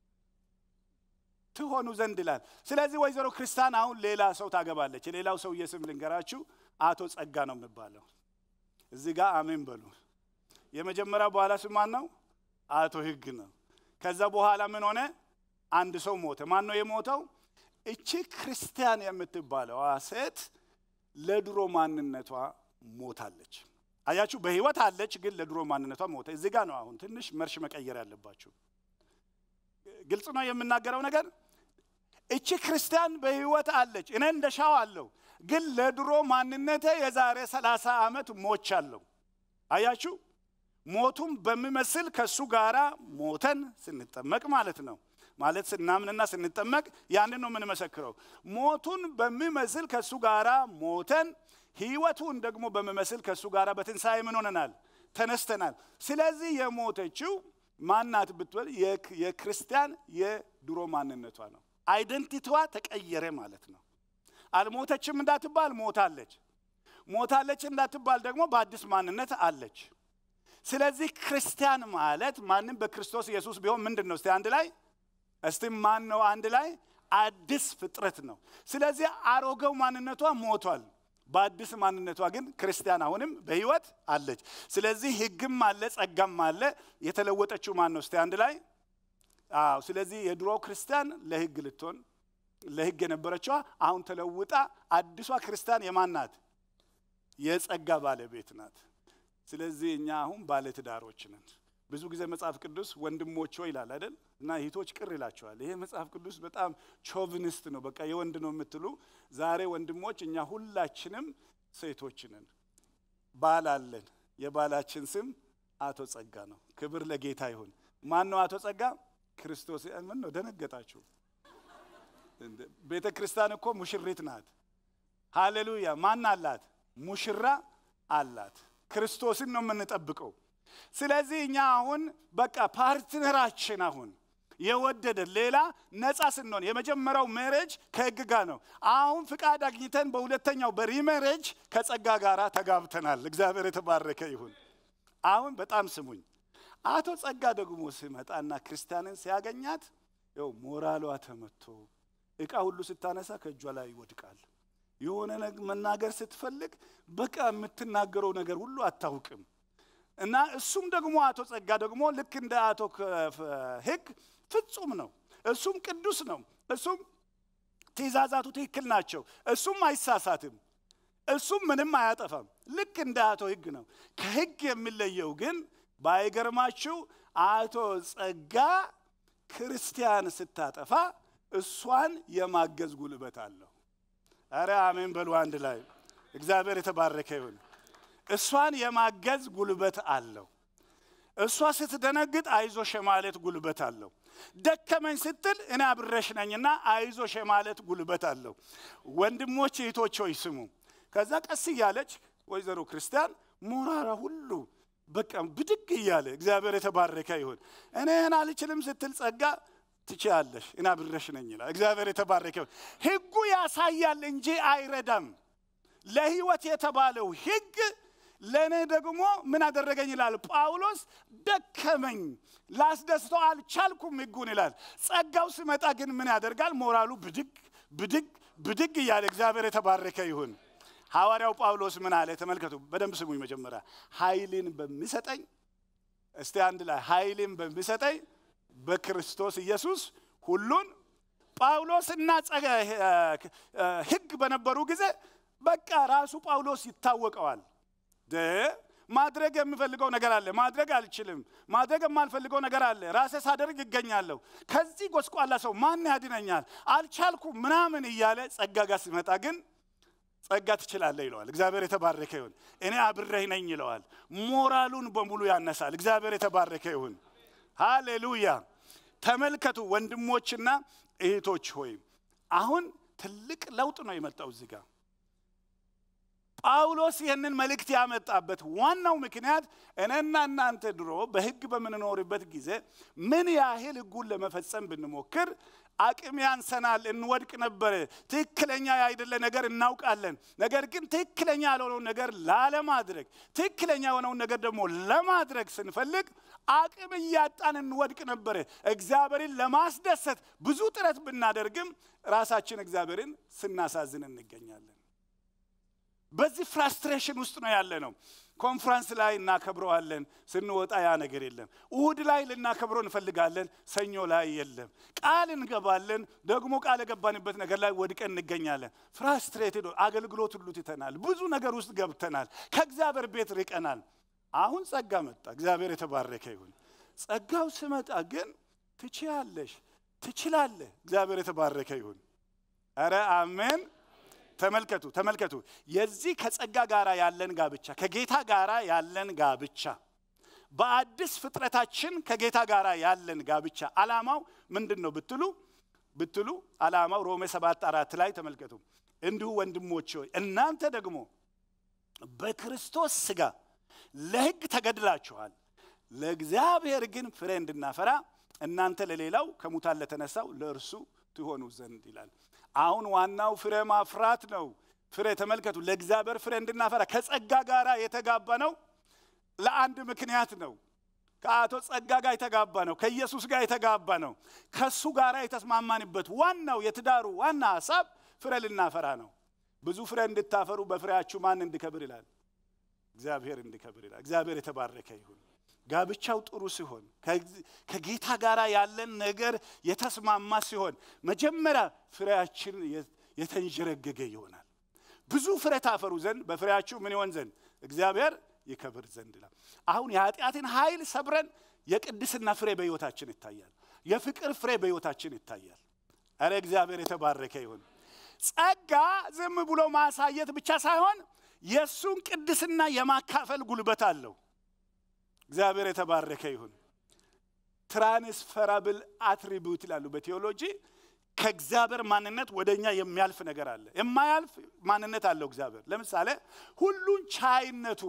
ትሆኑ ዘንድ ይላል። ስለዚህ ወይዘሮ ክርስቲያን አሁን ሌላ ሰው ታገባለች። የሌላው ሰው የስም ልንገራችሁ፣ አቶ ጸጋ ነው የሚባለው። እዚህ ጋር አሜን በሉ። የመጀመሪያው በኋላ ስም ማን ነው? አቶ ሕግ ነው። ከዛ በኋላ ምን ሆነ? አንድ ሰው ሞተ። ማን ነው የሞተው? እቺ ክርስቲያን የምትባለው ሴት ለድሮ ማንነቷ ሞታለች። አያችሁ፣ በህይወት አለች ግን ለድሮ ማንነቷ ሞተ። እዚህ ጋር ነው አሁን ትንሽ መርሽ መቀየር ያለባችሁ። ግልጽ ነው የምናገረው ነገር። እቺ ክርስቲያን በህይወት አለች፣ እኔ እንደሻው አለው፣ ግን ለድሮ ማንነቴ የዛሬ 30 ዓመት ሞቻለሁ። አያችሁ፣ ሞቱም በሚመስል ከሱ ጋራ ሞተን ስንጠመቅ ማለት ነው። ማለት ስናምንና ስንጠመቅ ያንን ነው የምንመሰክረው። ሞቱን በሚመስል ከሱ ጋራ ሞተን ህይወቱን ደግሞ በሚመስል ከሱ ጋራ በትንሣኤ ምን ሆነናል? ተነስተናል። ስለዚህ የሞተችው ማናት ብትል የክርስቲያን የድሮ ማንነቷ ነው። አይደንቲቲዋ ተቀየረ ማለት ነው። አልሞተችም እንዳትባል ሞታለች እንዳትባል ደግሞ በአዲስ ማንነት አለች። ስለዚህ ክርስቲያን ማለት ማንም በክርስቶስ ኢየሱስ ቢሆን ምንድነው? እስቲ ማን ነው? አንድ ላይ አዲስ ፍጥረት ነው። ስለዚህ አሮጌው ማንነቷ ሞቷል። በአዲስ ማንነቷ ግን ክርስቲያን አሁንም በህይወት አለች። ስለዚህ ህግም አለ ጸጋም አለ። የተለወጠችው ማን ነው? እስቲ አንድ ላይ ስለዚህ የድሮ ክርስቲያን ለህግ ልትሆን ለህግ የነበረችው አሁን ተለውጣ አዲሷ ክርስቲያን የማን ናት? የጸጋ ባለቤት ናት። ስለዚህ እኛ አሁን ባለ ትዳሮች ነን። ብዙ ጊዜ መጽሐፍ ቅዱስ ወንድሞች ሆይ ይላል አይደል? እና እህቶች ቅር ይላቸዋል። ይሄ መጽሐፍ ቅዱስ በጣም ቾቪኒስት ነው። በቃ የወንድ ነው የምትሉ ዛሬ ወንድሞች እኛ ሁላችንም ሴቶች ነን። ባል አለን። የባላችን ስም አቶ ጸጋ ነው። ክብር ለጌታ ይሁን። ማን ነው አቶ ጸጋ? ክርስቶስ። ምን ነው ደነገጣችሁ? ቤተ ክርስቲያን እኮ ሙሽሪት ናት። ሃሌሉያ። ማን አላት? ሙሽራ አላት። ክርስቶስን ነው የምንጠብቀው። ስለዚህ እኛ አሁን በቃ ፓርትነራችን አሁን የወደደ ሌላ ነፃ ስንሆን የመጀመሪያው ሜሬጅ ከሕግ ጋር ነው። አሁን ፍቃድ አግኝተን በሁለተኛው በሪሜሬጅ ከጸጋ ጋር ተጋብተናል። እግዚአብሔር የተባረከ ይሁን። አሁን በጣም ስሙኝ። አቶ ጸጋ ደግሞ ሲመጣና ክርስቲያንን ሲያገኛት ያው ሞራሏ ተመቶ እቃ ሁሉ ስታነሳ ከእጇ ላይ ይወድቃል። የሆነ መናገር ስትፈልግ በቃ የምትናገረው ነገር ሁሉ አታውቅም። እና እሱም ደግሞ አቶ ጸጋ ደግሞ ልክ እንደ አቶ ሕግ ፍጹም ነው። እሱም ቅዱስ ነው። እሱም ትእዛዛቱ ትክክል ናቸው። እሱም አይሳሳትም። እሱም ምንም አያጠፋም። ልክ እንደ አቶ ሕግ ነው። ከሕግ የሚለየው ግን ባይገርማችሁ አቶ ጸጋ ክርስቲያን ስታጠፋ እሷን የማገዝ ጉልበት አለው። አረ አሜን በሉ አንድ ላይ። እግዚአብሔር የተባረከ ይሁን። እሷን የማገዝ ጉልበት አለው። እሷ ስትደነግጥ አይዞሽ ማለት ጉልበት አለው። ደከመኝ ስትል እኔ አብረሽ ነኝና አይዞሽ ማለት ጉልበት አለው። ወንድሞች እህቶች ሆይ ስሙ። ከዛ ቀስ እያለች ወይዘሮ ክርስቲያን ሞራራ ሁሉ በቃ ብድግ እያለ እግዚአብሔር የተባረከ ይሁን። እኔ ይሄን አልችልም ስትል ጸጋ ትችያለሽ እኔ አብረሽ ነኝ ይላል። እግዚአብሔር የተባረከ ይሁን። ሕጉ ያሳያል እንጂ አይረዳም። ለሕይወት የተባለው ሕግ ለኔ ደግሞ ምን አደረገኝ ይላል ጳውሎስ። ደከመኝ ላስደስተው አልቻልኩም ሕጉን ይላል። ጸጋው ሲመጣ ግን ምን ያደርጋል? ሞራሉ ብድግ ብድግ ብድግ እያለ እግዚአብሔር የተባረከ ይሁን። ሐዋርያው ጳውሎስ ምን አለ? ተመልከቱ በደንብ ስሙኝ። መጀመሪያ ኃይልን በሚሰጠኝ እስቲ አንድ ላይ ኃይልን በሚሰጠኝ በክርስቶስ ኢየሱስ ሁሉን። ጳውሎስና ሕግ በነበሩ ጊዜ በቃ ራሱ ጳውሎስ ይታወቀዋል። ማድረግ የምፈልገው ነገር አለ፣ ማድረግ አልችልም። ማድረግ የማልፈልገው ነገር አለ፣ ራሴ ሳደርግ ይገኛለሁ። ከዚህ ጎስቋላ ሰው ማን ያድነኛል? አልቻልኩም ምናምን እያለ ጸጋ ጋር ሲመጣ ግን ጸጋ ትችላለህ ይለዋል። እግዚአብሔር የተባረከ ይሁን። እኔ አብረህ ነኝ ይለዋል። ሞራሉን በሙሉ ያነሳል። እግዚአብሔር የተባረከ ይሁን። ሃሌሉያ። ተመልከቱ ወንድሞችና እህቶች ሆይ አሁን ትልቅ ለውጥ ነው የመጣው እዚህ ጋር። ጳውሎስ ይህንን መልእክት ያመጣበት ዋናው ምክንያት እኔና እናንተ ድሮ በሕግ በምንኖርበት ጊዜ ምን ያህል ሕጉን ለመፈጸም ብንሞክር አቅም ያንሰናል፣ እንወድቅ ነበር። ትክክለኛ ያይደለ ነገር እናውቃለን። ነገር ግን ትክክለኛ ያልሆነውን ነገር ላለማድረግ ትክክለኛ የሆነውን ነገር ደግሞ ለማድረግ ስንፈልግ አቅም እያጣን እንወድቅ ነበር። እግዚአብሔርን ለማስደሰት ብዙ ጥረት ብናደርግም ራሳችን እግዚአብሔርን ስናሳዝን እንገኛለን። በዚህ ፍራስትሬሽን ውስጥ ነው ያለ ነው። ኮንፈረንስ ላይ እናከብረዋለን፣ ስንወጣ ያ ነገር የለም። እሁድ ላይ ልናከብረው እንፈልጋለን፣ ሰኞ ላይ የለም። ቃል እንገባለን፣ ደግሞ ቃል የገባንበት ነገር ላይ ወድቀን እንገኛለን። ፍራስትሬትድ አገልግሎት ሁሉ ትተናል። ብዙ ነገር ውስጥ ገብተናል። ከእግዚአብሔር ቤት ርቀናል። አሁን ጸጋ መጣ። እግዚአብሔር የተባረከ ይሁን። ጸጋው ሲመጣ ግን ትችያለሽ፣ ትችላለህ። እግዚአብሔር የተባረከ ይሁን። አረ አሜን። ተመልከቱ የዚህ ከጸጋ ጋራ ያለን ጋብቻ ከጌታ ጋራ ያለን ጋብቻ በአዲስ ፍጥረታችን ከጌታ ጋራ ያለን ጋብቻ ዓላማው ምንድነው ብትሉ ዓላማው ሮሜ 7:4 ላይ ተመልከቱ። እንዲሁ ወንድሞች ሆይ እናንተ ደግሞ በክርስቶስ ሥጋ ለሕግ ተገድላችኋል፣ ለእግዚአብሔር ግን ፍሬ እንድናፈራ እናንተ ለሌላው ከሙታን ለተነሳው ለእርሱ ትሆኑ ዘንድ ይላል። አሁን ዋናው ፍሬ ማፍራት ነው። ፍሬ ተመልከቱ። ለእግዚአብሔር ፍሬ እንድናፈራ ከጸጋ ጋራ የተጋባ ነው። ለአንድ ምክንያት ነው። ከአቶ ጸጋ ጋር የተጋባ ነው። ከኢየሱስ ጋር የተጋባ ነው። ከሱ ጋራ የተስማማንበት ዋናው የትዳሩ ዋና ሐሳብ ፍሬ ልናፈራ ነው። ብዙ ፍሬ እንድታፈሩ በፍሬያችሁ ማን እንዲከብር ይላል? እግዚአብሔር እንዲከብር ይላል። እግዚአብሔር የተባረከ ይሁን። ጋብቻው ጥሩ ሲሆን ከጌታ ጋራ ያለን ነገር የተስማማ ሲሆን መጀመሪያ ፍሬያችን የተንጀረገገ ይሆናል። ብዙ ፍሬ ታፈሩ ዘንድ በፍሬያችሁ ምን ይሆን ዘንድ እግዚአብሔር ይከብር ዘንድ ይላል። አሁን የኃጢአትን ኃይል ሰብረን የቅድስና ፍሬ በሕይወታችን ይታያል። የፍቅር ፍሬ በሕይወታችን ይታያል። አረ እግዚአብሔር የተባረከ ይሁን። ጸጋ ዝም ብሎ ማሳየት ብቻ ሳይሆን የሱን ቅድስና የማካፈል ጉልበት አለው። እግዚአብሔር የተባረከ ይሁን። ትራንስፈራብል አትሪቢዩት ይላሉ በቴዎሎጂ። ከእግዚአብሔር ማንነት ወደኛ የሚያልፍ ነገር አለ። የማያልፍ ማንነት አለው እግዚአብሔር። ለምሳሌ ሁሉን ቻይነቱ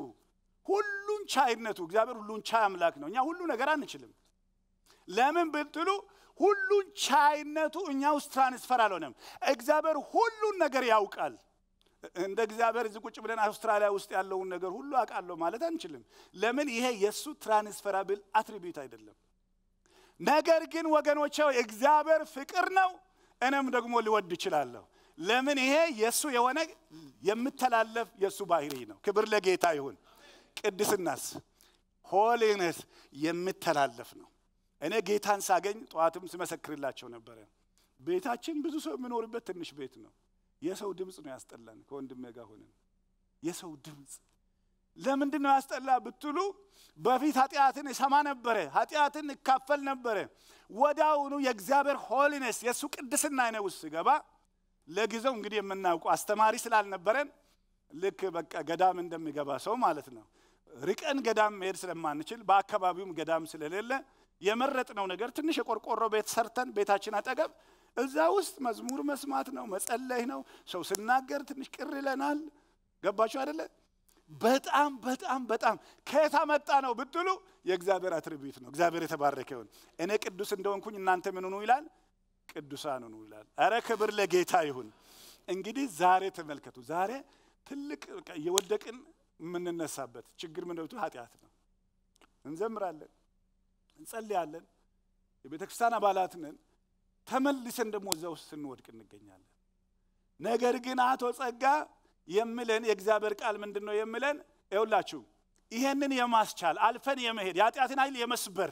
እግዚአብሔር ሁሉን ቻይ አምላክ ነው። እኛ ሁሉ ነገር አንችልም። ለምን ብትሉ ሁሉን ቻይነቱ እኛ ውስጥ ትራንስፈር አልሆነም። እግዚአብሔር ሁሉን ነገር ያውቃል። እንደ እግዚአብሔር እዚህ ቁጭ ብለን አውስትራሊያ ውስጥ ያለውን ነገር ሁሉ አውቃለሁ ማለት አንችልም። ለምን? ይሄ የሱ ትራንስፈራብል አትሪቢዩት አይደለም። ነገር ግን ወገኖቼ እግዚአብሔር ፍቅር ነው። እኔም ደግሞ ሊወድ ይችላለሁ። ለምን? ይሄ የሱ የሆነ የምተላለፍ የሱ ባህሪ ነው። ክብር ለጌታ ይሁን። ቅድስናስ ሆሊነስ የምተላለፍ ነው። እኔ ጌታን ሳገኝ ጧትም ስመሰክርላቸው ነበር። ቤታችን ብዙ ሰው የሚኖርበት ትንሽ ቤት ነው። የሰው ድምጽ ነው ያስጠላን። ከወንድሜ ጋር ሆነን የሰው ድምጽ ለምንድን ነው ያስጠላ ብትሉ በፊት ኃጢአትን እሰማ ነበር፣ ኃጢአትን እካፈል ነበር። ወዳውኑ የእግዚአብሔር ሆሊነስ የሱ ቅድስና ነው ውስጥ ገባ። ለጊዜው እንግዲህ የምናውቀው አስተማሪ ስላልነበረን ልክ በቃ ገዳም እንደሚገባ ሰው ማለት ነው። ርቀን ገዳም መሄድ ስለማንችል በአካባቢውም ገዳም ስለሌለ የመረጥነው ነገር ትንሽ የቆርቆሮ ቤት ሰርተን ቤታችን አጠገብ እዛ ውስጥ መዝሙር መስማት ነው፣ መጸለይ ነው። ሰው ሲናገር ትንሽ ቅር ይለናል። ገባችሁ አይደለ? በጣም በጣም በጣም ከየት መጣ ነው ብትሉ የእግዚአብሔር አትሪቢዩት ነው። እግዚአብሔር የተባረከ ይሁን። እኔ ቅዱስ እንደሆንኩኝ እናንተ ምን ሁኑ ይላል? ቅዱሳን ሁኑ ይላል። አረ ክብር ለጌታ ይሁን። እንግዲህ ዛሬ ተመልከቱ። ዛሬ ትልቅ የወደቅን የምንነሳበት ችግር ምንድን ነው? ኃጢአት ነው። እንዘምራለን፣ እንጸልያለን፣ የቤተ ክርስቲያን አባላት ነን። ተመልሰን ደግሞ እዛ ውስጥ ስንወድቅ እንገኛለን። ነገር ግን አቶ ጸጋ የሚለን የእግዚአብሔር ቃል ምንድን ነው የሚለን? ይኸውላችሁ ይሄንን የማስቻል አልፈን የመሄድ የኃጢአትን ኃይል የመስበር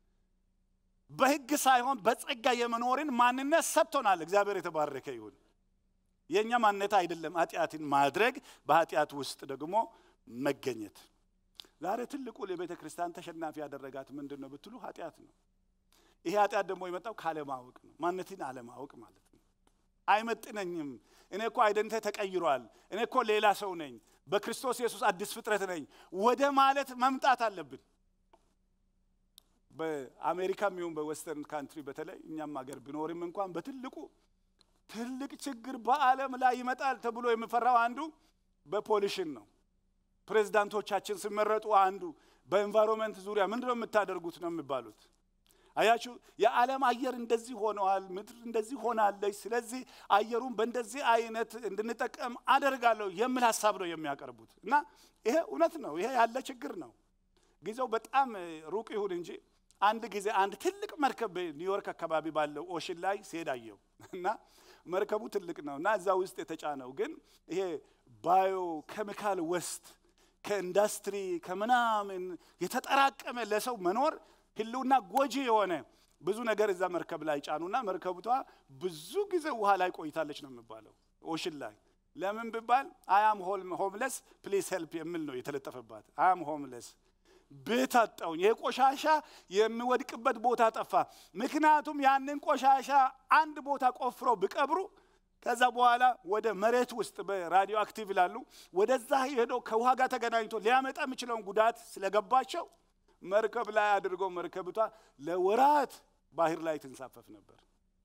በሕግ ሳይሆን በጸጋ የመኖርን ማንነት ሰጥቶናል። እግዚአብሔር የተባረከ ይሁን። የኛ ማንነት አይደለም ኃጢአትን ማድረግ፣ በኃጢአት ውስጥ ደግሞ መገኘት። ዛሬ ትልቁ ለቤተ ክርስቲያን ተሸናፊ ያደረጋት ምንድን ነው ብትሉ ኃጢአት ነው። ይሄ ኃጢአት ደግሞ የመጣው ካለማወቅ ነው። ማንነትን አለማወቅ ማለት ነው። አይመጥነኝም፣ እኔ እኮ አይደንቲቲ ተቀይሯል፣ እኔ እኮ ሌላ ሰው ነኝ፣ በክርስቶስ ኢየሱስ አዲስ ፍጥረት ነኝ ወደ ማለት መምጣት አለብን። በአሜሪካም ይሁን በዌስተርን ካንትሪ በተለይ እኛም ሀገር ቢኖርም እንኳን በትልቁ ትልቅ ችግር በዓለም ላይ ይመጣል ተብሎ የሚፈራው አንዱ በፖሊሽን ነው። ፕሬዝዳንቶቻችን ሲመረጡ አንዱ በኤንቫይሮንመንት ዙሪያ ምንድነው የምታደርጉት ነው የሚባሉት። አያችሁ የዓለም አየር እንደዚህ ሆነዋል፣ ምድር እንደዚህ ሆናለች፣ ስለዚህ አየሩን በእንደዚህ አይነት እንድንጠቀም አደርጋለሁ የሚል ሐሳብ ነው የሚያቀርቡት። እና ይሄ እውነት ነው፣ ይሄ ያለ ችግር ነው። ጊዜው በጣም ሩቅ ይሁን እንጂ አንድ ጊዜ አንድ ትልቅ መርከብ ኒውዮርክ አካባቢ ባለው ኦሽን ላይ ሲሄድ አየሁ። እና መርከቡ ትልቅ ነው እና እዛ ውስጥ የተጫነው ግን ይሄ ባዮ ኬሚካል ዌስት ከኢንዱስትሪ ከምናምን የተጠራቀመ ለሰው መኖር ህልውና ጎጂ የሆነ ብዙ ነገር እዛ መርከብ ላይ ጫኑና መርከቡቷ ብዙ ጊዜ ውሃ ላይ ቆይታለች ነው የሚባለው ኦሽን ላይ። ለምን ቢባል አይ አም ሆምለስ ፕሊዝ ሄልፕ የሚል ነው የተለጠፈባት። አይ አም ሆምለስ ቤት አጣሁኝ፣ ይሄ ቆሻሻ የሚወድቅበት ቦታ ጠፋ። ምክንያቱም ያንን ቆሻሻ አንድ ቦታ ቆፍሮ ቢቀብሩ ከዛ በኋላ ወደ መሬት ውስጥ በራዲዮ አክቲቭ ይላሉ ወደዛ ሄዶ ከውሃ ጋር ተገናኝቶ ሊያመጣ የሚችለውን ጉዳት ስለገባቸው መርከብ ላይ አድርገው መርከብቷ ለወራት ባህር ላይ ትንሳፈፍ ነበር።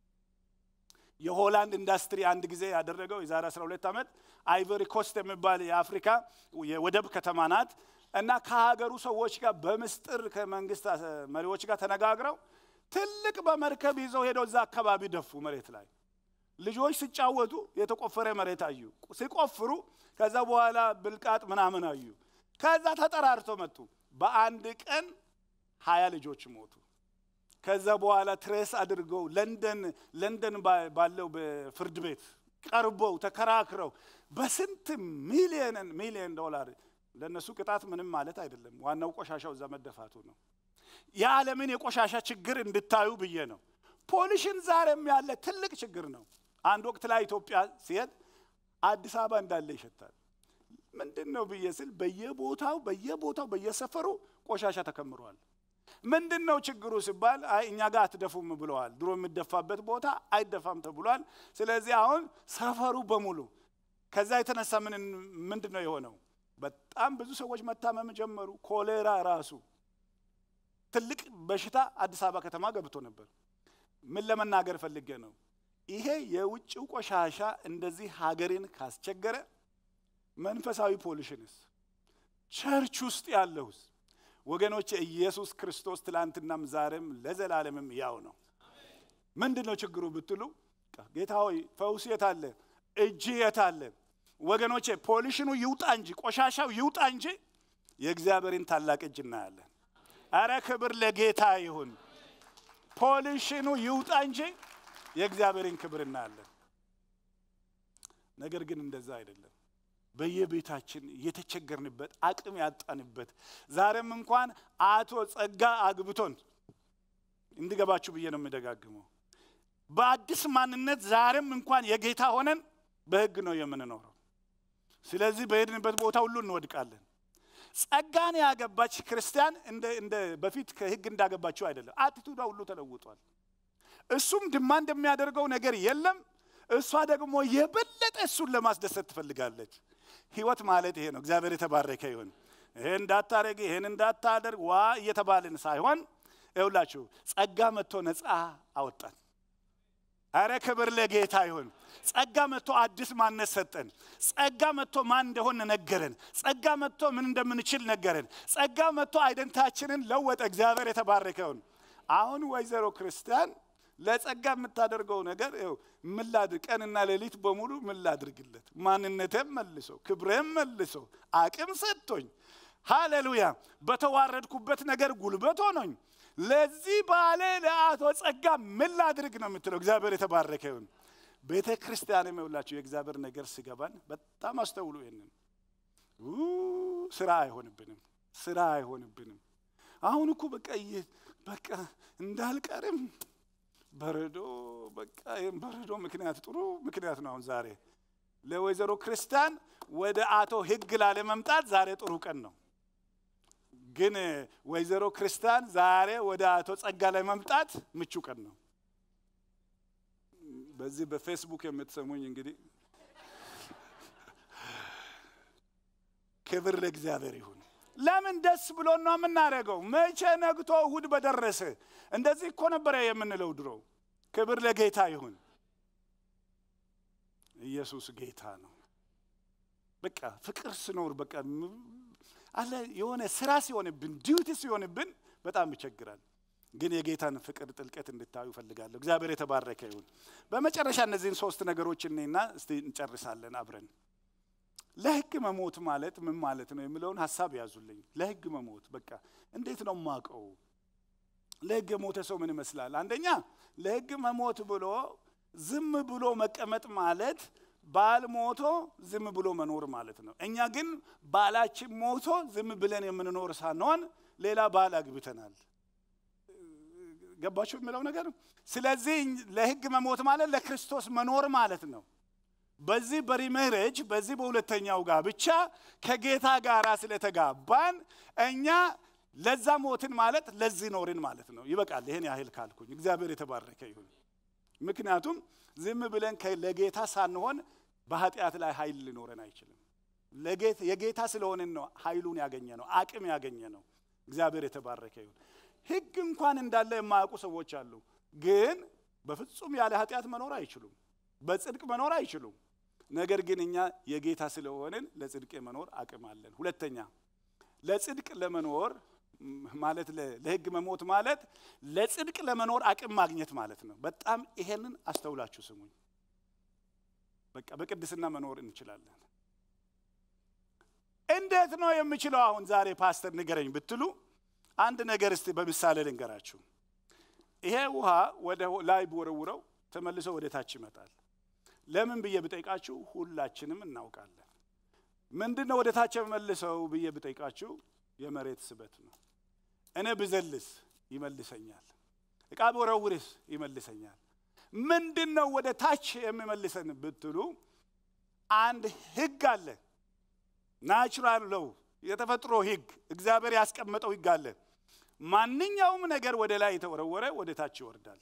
የሆላንድ ኢንዱስትሪ አንድ ጊዜ ያደረገው የዛሬ 12 ዓመት አይቮሪ ኮስት የሚባል የአፍሪካ የወደብ ከተማ ናት እና ከሀገሩ ሰዎች ጋር በምስጥር ከመንግስት መሪዎች ጋር ተነጋግረው ትልቅ በመርከብ ይዘው ሄደው እዛ አካባቢ ደፉ መሬት ላይ። ልጆች ሲጫወቱ የተቆፈረ መሬት አዩ። ሲቆፍሩ ከዛ በኋላ ብልቃጥ ምናምን አዩ። ከዛ ተጠራርተው መጡ። በአንድ ቀን 20 ልጆች ሞቱ። ከዛ በኋላ ትሬስ አድርገው ለንደን ባለው በፍርድ ቤት ቀርበው ተከራክረው በስንት ሚሊዮን ዶላር ለነሱ ቅጣት ምንም ማለት አይደለም። ዋናው ቆሻሻው እዛ መደፋቱ ነው። የዓለምን የቆሻሻ ችግር እንድታዩ ብዬ ነው። ፖሊሽን ዛሬም ያለ ትልቅ ችግር ነው። አንድ ወቅት ላይ ኢትዮጵያ ሲሄድ አዲስ አበባ እንዳለ ይሸታል። ምንድነው ብዬ ስል በየቦታው በየሰፈሩ ቆሻሻ ተከምሯል። ምንድነው ችግሩ ሲባል አይ እኛ ጋር አትደፉም ብለዋል። ድሮ የሚደፋበት ቦታ አይደፋም ተብሏል። ስለዚህ አሁን ሰፈሩ በሙሉ ከዛ የተነሳ ምንድነው የሆነው? በጣም ብዙ ሰዎች መታመም ጀመሩ። ኮሌራ ራሱ ትልቅ በሽታ አዲስ አበባ ከተማ ገብቶ ነበር። ምን ለመናገር ፈልጌ ነው? ይሄ የውጭው ቆሻሻ እንደዚህ ሀገርን ካስቸገረ መንፈሳዊ ፖሊሽንስ ቸርች ውስጥ ያለውስ ወገኖች ኢየሱስ ክርስቶስ ትላንትናም ዛሬም ለዘላለምም ያው ነው። ምንድነው ችግሩ ብትሉ ጌታ ሆይ ፈውስ የታለ? እጅ የታለ? ወገኖቼ ፖሊሽኑ ይውጣ እንጂ ቆሻሻው ይውጣ እንጂ የእግዚአብሔርን ታላቅ እጅ እናያለን። አረ ክብር ለጌታ ይሁን። ፖሊሽኑ ይውጣ እንጂ የእግዚአብሔርን ክብር እናያለን። ነገር ግን እንደዛ አይደለም። በየቤታችን የተቸገርንበት አቅም ያጣንበት ዛሬም እንኳን አቶ ጸጋ አግብቶን እንዲገባችሁ ብዬ ነው የምደጋግመው። በአዲስ ማንነት ዛሬም እንኳን የጌታ ሆነን በሕግ ነው የምንኖረው። ስለዚህ በሄድንበት ቦታ ሁሉ እንወድቃለን። ጸጋን ያገባች ክርስቲያን እንደ በፊት ከሕግ እንዳገባችሁ አይደለም። አቲቱዷ ሁሉ ተለውጧል። እሱም ድማን እንደሚያደርገው ነገር የለም። እሷ ደግሞ የበለጠ እሱን ለማስደሰት ትፈልጋለች። ህይወት ማለት ይሄ ነው። እግዚአብሔር የተባረከ ይሁን። ይሄን እንዳታረግ ይሄን እንዳታደርግ ዋ እየተባልን ሳይሆን ይውላችሁ ጸጋ መጥቶ ነፃ አወጣን። አረ ክብር ለጌታ ይሁን። ጸጋ መጥቶ አዲስ ማንነት ሰጠን። ጸጋ መጥቶ ማን እንደሆነ ነገረን። ጸጋ መጥቶ ምን እንደምንችል ነገረን። ጸጋ መጥቶ አይደንታችንን ለወጠ። እግዚአብሔር የተባረከ ይሁን። አሁን ወይዘሮ ክርስቲያን ለጸጋ የምታደርገው ነገር ይኸው ምን ላድርግ? ቀንና ሌሊት በሙሉ ምን ላድርግለት? ማንነቴም መልሶ ክብሬም መልሶ አቅም ሰጥቶኝ ሃሌሉያ በተዋረድኩበት ነገር ጉልበት ሆኖኝ ለዚህ ባለ ለአቶ ጸጋ ምን ላድርግ ነው የምትለው። እግዚአብሔር የተባረከ ይሁን። ቤተ ክርስቲያንም ይውላችሁ የእግዚአብሔር ነገር ሲገባን በጣም አስተውሉ። ይሄንን ስራ አይሆንብንም። አሁን እኮ በቃ እንዳልቀርም በረዶ በቃ በረዶ ምክንያት ጥሩ ምክንያት ነው። አሁን ዛሬ ለወይዘሮ ክርስቲያን ወደ አቶ ሕግ ላለ መምጣት ዛሬ ጥሩ ቀን ነው። ግን ወይዘሮ ክርስቲያን ዛሬ ወደ አቶ ጸጋ ላይ መምጣት ምቹ ቀን ነው። በዚህ በፌስቡክ የምትሰሙኝ እንግዲህ ክብር ለእግዚአብሔር ይሁን። ለምን ደስ ብሎን ነው የምናደርገው? መቼ ነግቶ እሁድ በደረሰ እንደዚህ እኮ ነበር የምንለው ድሮ። ክብር ለጌታ ይሁን። ኢየሱስ ጌታ ነው። በቃ ፍቅር ሲኖር በቃ አለ የሆነ ስራ ሲሆንብን ዲዩቲ ሲሆንብን በጣም ይቸግራል። ግን የጌታን ፍቅር ጥልቀት እንድታዩ ፈልጋለሁ። እግዚአብሔር የተባረከ ይሁን። በመጨረሻ እነዚህን ሶስት ነገሮች እንይና እስቲ እንጨርሳለን አብረን። ለሕግ መሞት ማለት ምን ማለት ነው የሚለውን ሐሳብ ያዙልኝ። ለሕግ መሞት በቃ እንዴት ነው ማቀው? ለሕግ ሞተ ሰው ምን ይመስላል? አንደኛ ለሕግ መሞት ብሎ ዝም ብሎ መቀመጥ ማለት ባል ሞቶ ዝም ብሎ መኖር ማለት ነው። እኛ ግን ባላችን ሞቶ ዝም ብለን የምንኖር ሳንሆን ሌላ ባል አግብተናል። ገባችሁ የሚለው ነገር? ስለዚህ ለሕግ መሞት ማለት ለክርስቶስ መኖር ማለት ነው። በዚህ በሪሜሬጅ በዚህ በሁለተኛው ጋብቻ ከጌታ ጋር ስለተጋባን እኛ ለዛ ሞትን ማለት ለዚህ ኖርን ማለት ነው። ይበቃል። ይሄን ያህል ካልኩኝ እግዚአብሔር የተባረከ ይሁን። ምክንያቱም ዝም ብለን ለጌታ ሳንሆን በኃጢአት ላይ ኃይል ሊኖረን አይችልም። የጌታ ስለሆነን ነው ኃይሉን ያገኘነው አቅም ያገኘነው። እግዚአብሔር የተባረከ ይሁን። ሕግ እንኳን እንዳለ የማያውቁ ሰዎች አሉ። ግን በፍጹም ያለ ኃጢአት መኖር አይችሉም። በጽድቅ መኖር አይችሉም። ነገር ግን እኛ የጌታ ስለሆነን ለጽድቅ መኖር አቅም አለን። ሁለተኛ ለጽድቅ ለመኖር ማለት ለሕግ መሞት ማለት ለጽድቅ ለመኖር አቅም ማግኘት ማለት ነው። በጣም ይሄንን አስተውላችሁ ስሙኝ። በቃ በቅድስና መኖር እንችላለን። እንዴት ነው የምችለው? አሁን ዛሬ ፓስተር ንገረኝ ብትሉ አንድ ነገር እስቲ በምሳሌ ልንገራችሁ። ይሄ ውሃ ወደ ላይ ቦረውረው ተመልሶ ወደ ታች ይመጣል። ለምን ብዬ ብጠይቃችሁ ሁላችንም እናውቃለን። ምንድነው ወደ ታች መልሰው ብዬ ብጠይቃችሁ የመሬት ስበት ነው። እኔ ብዘልስ ይመልሰኛል፣ ዕቃ ቦረውርስ ይመልሰኛል። ምንድነው ወደ ታች የሚመልሰን ብትሉ አንድ ሕግ አለ። ናቹራል ሎው የተፈጥሮ ህግ እግዚአብሔር ያስቀመጠው ህግ አለ። ማንኛውም ነገር ወደ ላይ የተወረወረ ወደ ታች ይወርዳል።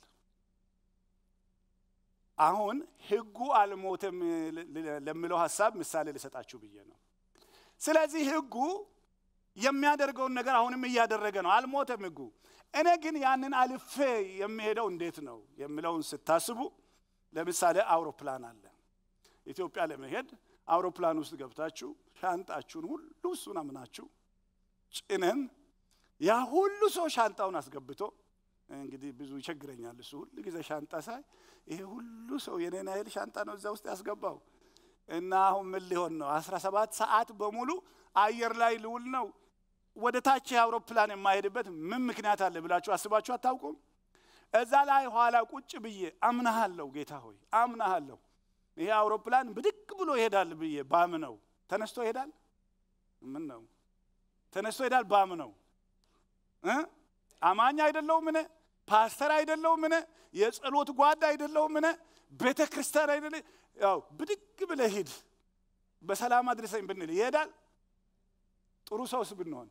አሁን ህጉ አልሞተም ለሚለው ሐሳብ ምሳሌ ልሰጣችሁ ብዬ ነው። ስለዚህ ህጉ የሚያደርገውን ነገር አሁንም እያደረገ ነው። አልሞተም ህጉ። እኔ ግን ያንን አልፌ የሚሄደው እንዴት ነው የሚለውን ስታስቡ ለምሳሌ አውሮፕላን አለ። ኢትዮጵያ ለመሄድ አውሮፕላን ውስጥ ገብታችሁ ሻንጣችሁን ሁሉ እሱን አምናችሁ ጭነን ያ ሁሉ ሰው ሻንጣውን አስገብቶ እንግዲህ ብዙ ይቸግረኛል እሱ ሁሉ ጊዜ ሻንጣ ሳይ ይሄ ሁሉ ሰው የኔና ይል ሻንጣ ነው እዛ ውስጥ ያስገባው እና አሁን ምን ሊሆን ነው? 17 ሰዓት በሙሉ አየር ላይ ልውል ነው። ወደ ታች አውሮፕላን የማይሄድበት ምን ምክንያት አለ ብላችሁ አስባችሁ አታውቁም? እዛ ላይ ኋላ ቁጭ ብዬ አምናሃለሁ ጌታ ሆይ አምናሃለሁ ይሄ አውሮፕላን ብድቅ ብሎ ይሄዳል ብዬ ባምነው ተነስቶ ይሄዳል? ምን ነው ተነስቶ ይሄዳል ባምነው? አማኝ አይደለሁም ምን? ፓስተር አይደለሁም ምን? የጸሎት ጓዳ አይደለሁም ምን? ቤተክርስቲያን አይደለ? ያው ብድግ ብለህ ሂድ በሰላም አድርሰኝ ብንል ይሄዳል? ጥሩ ሰውስ ብንሆን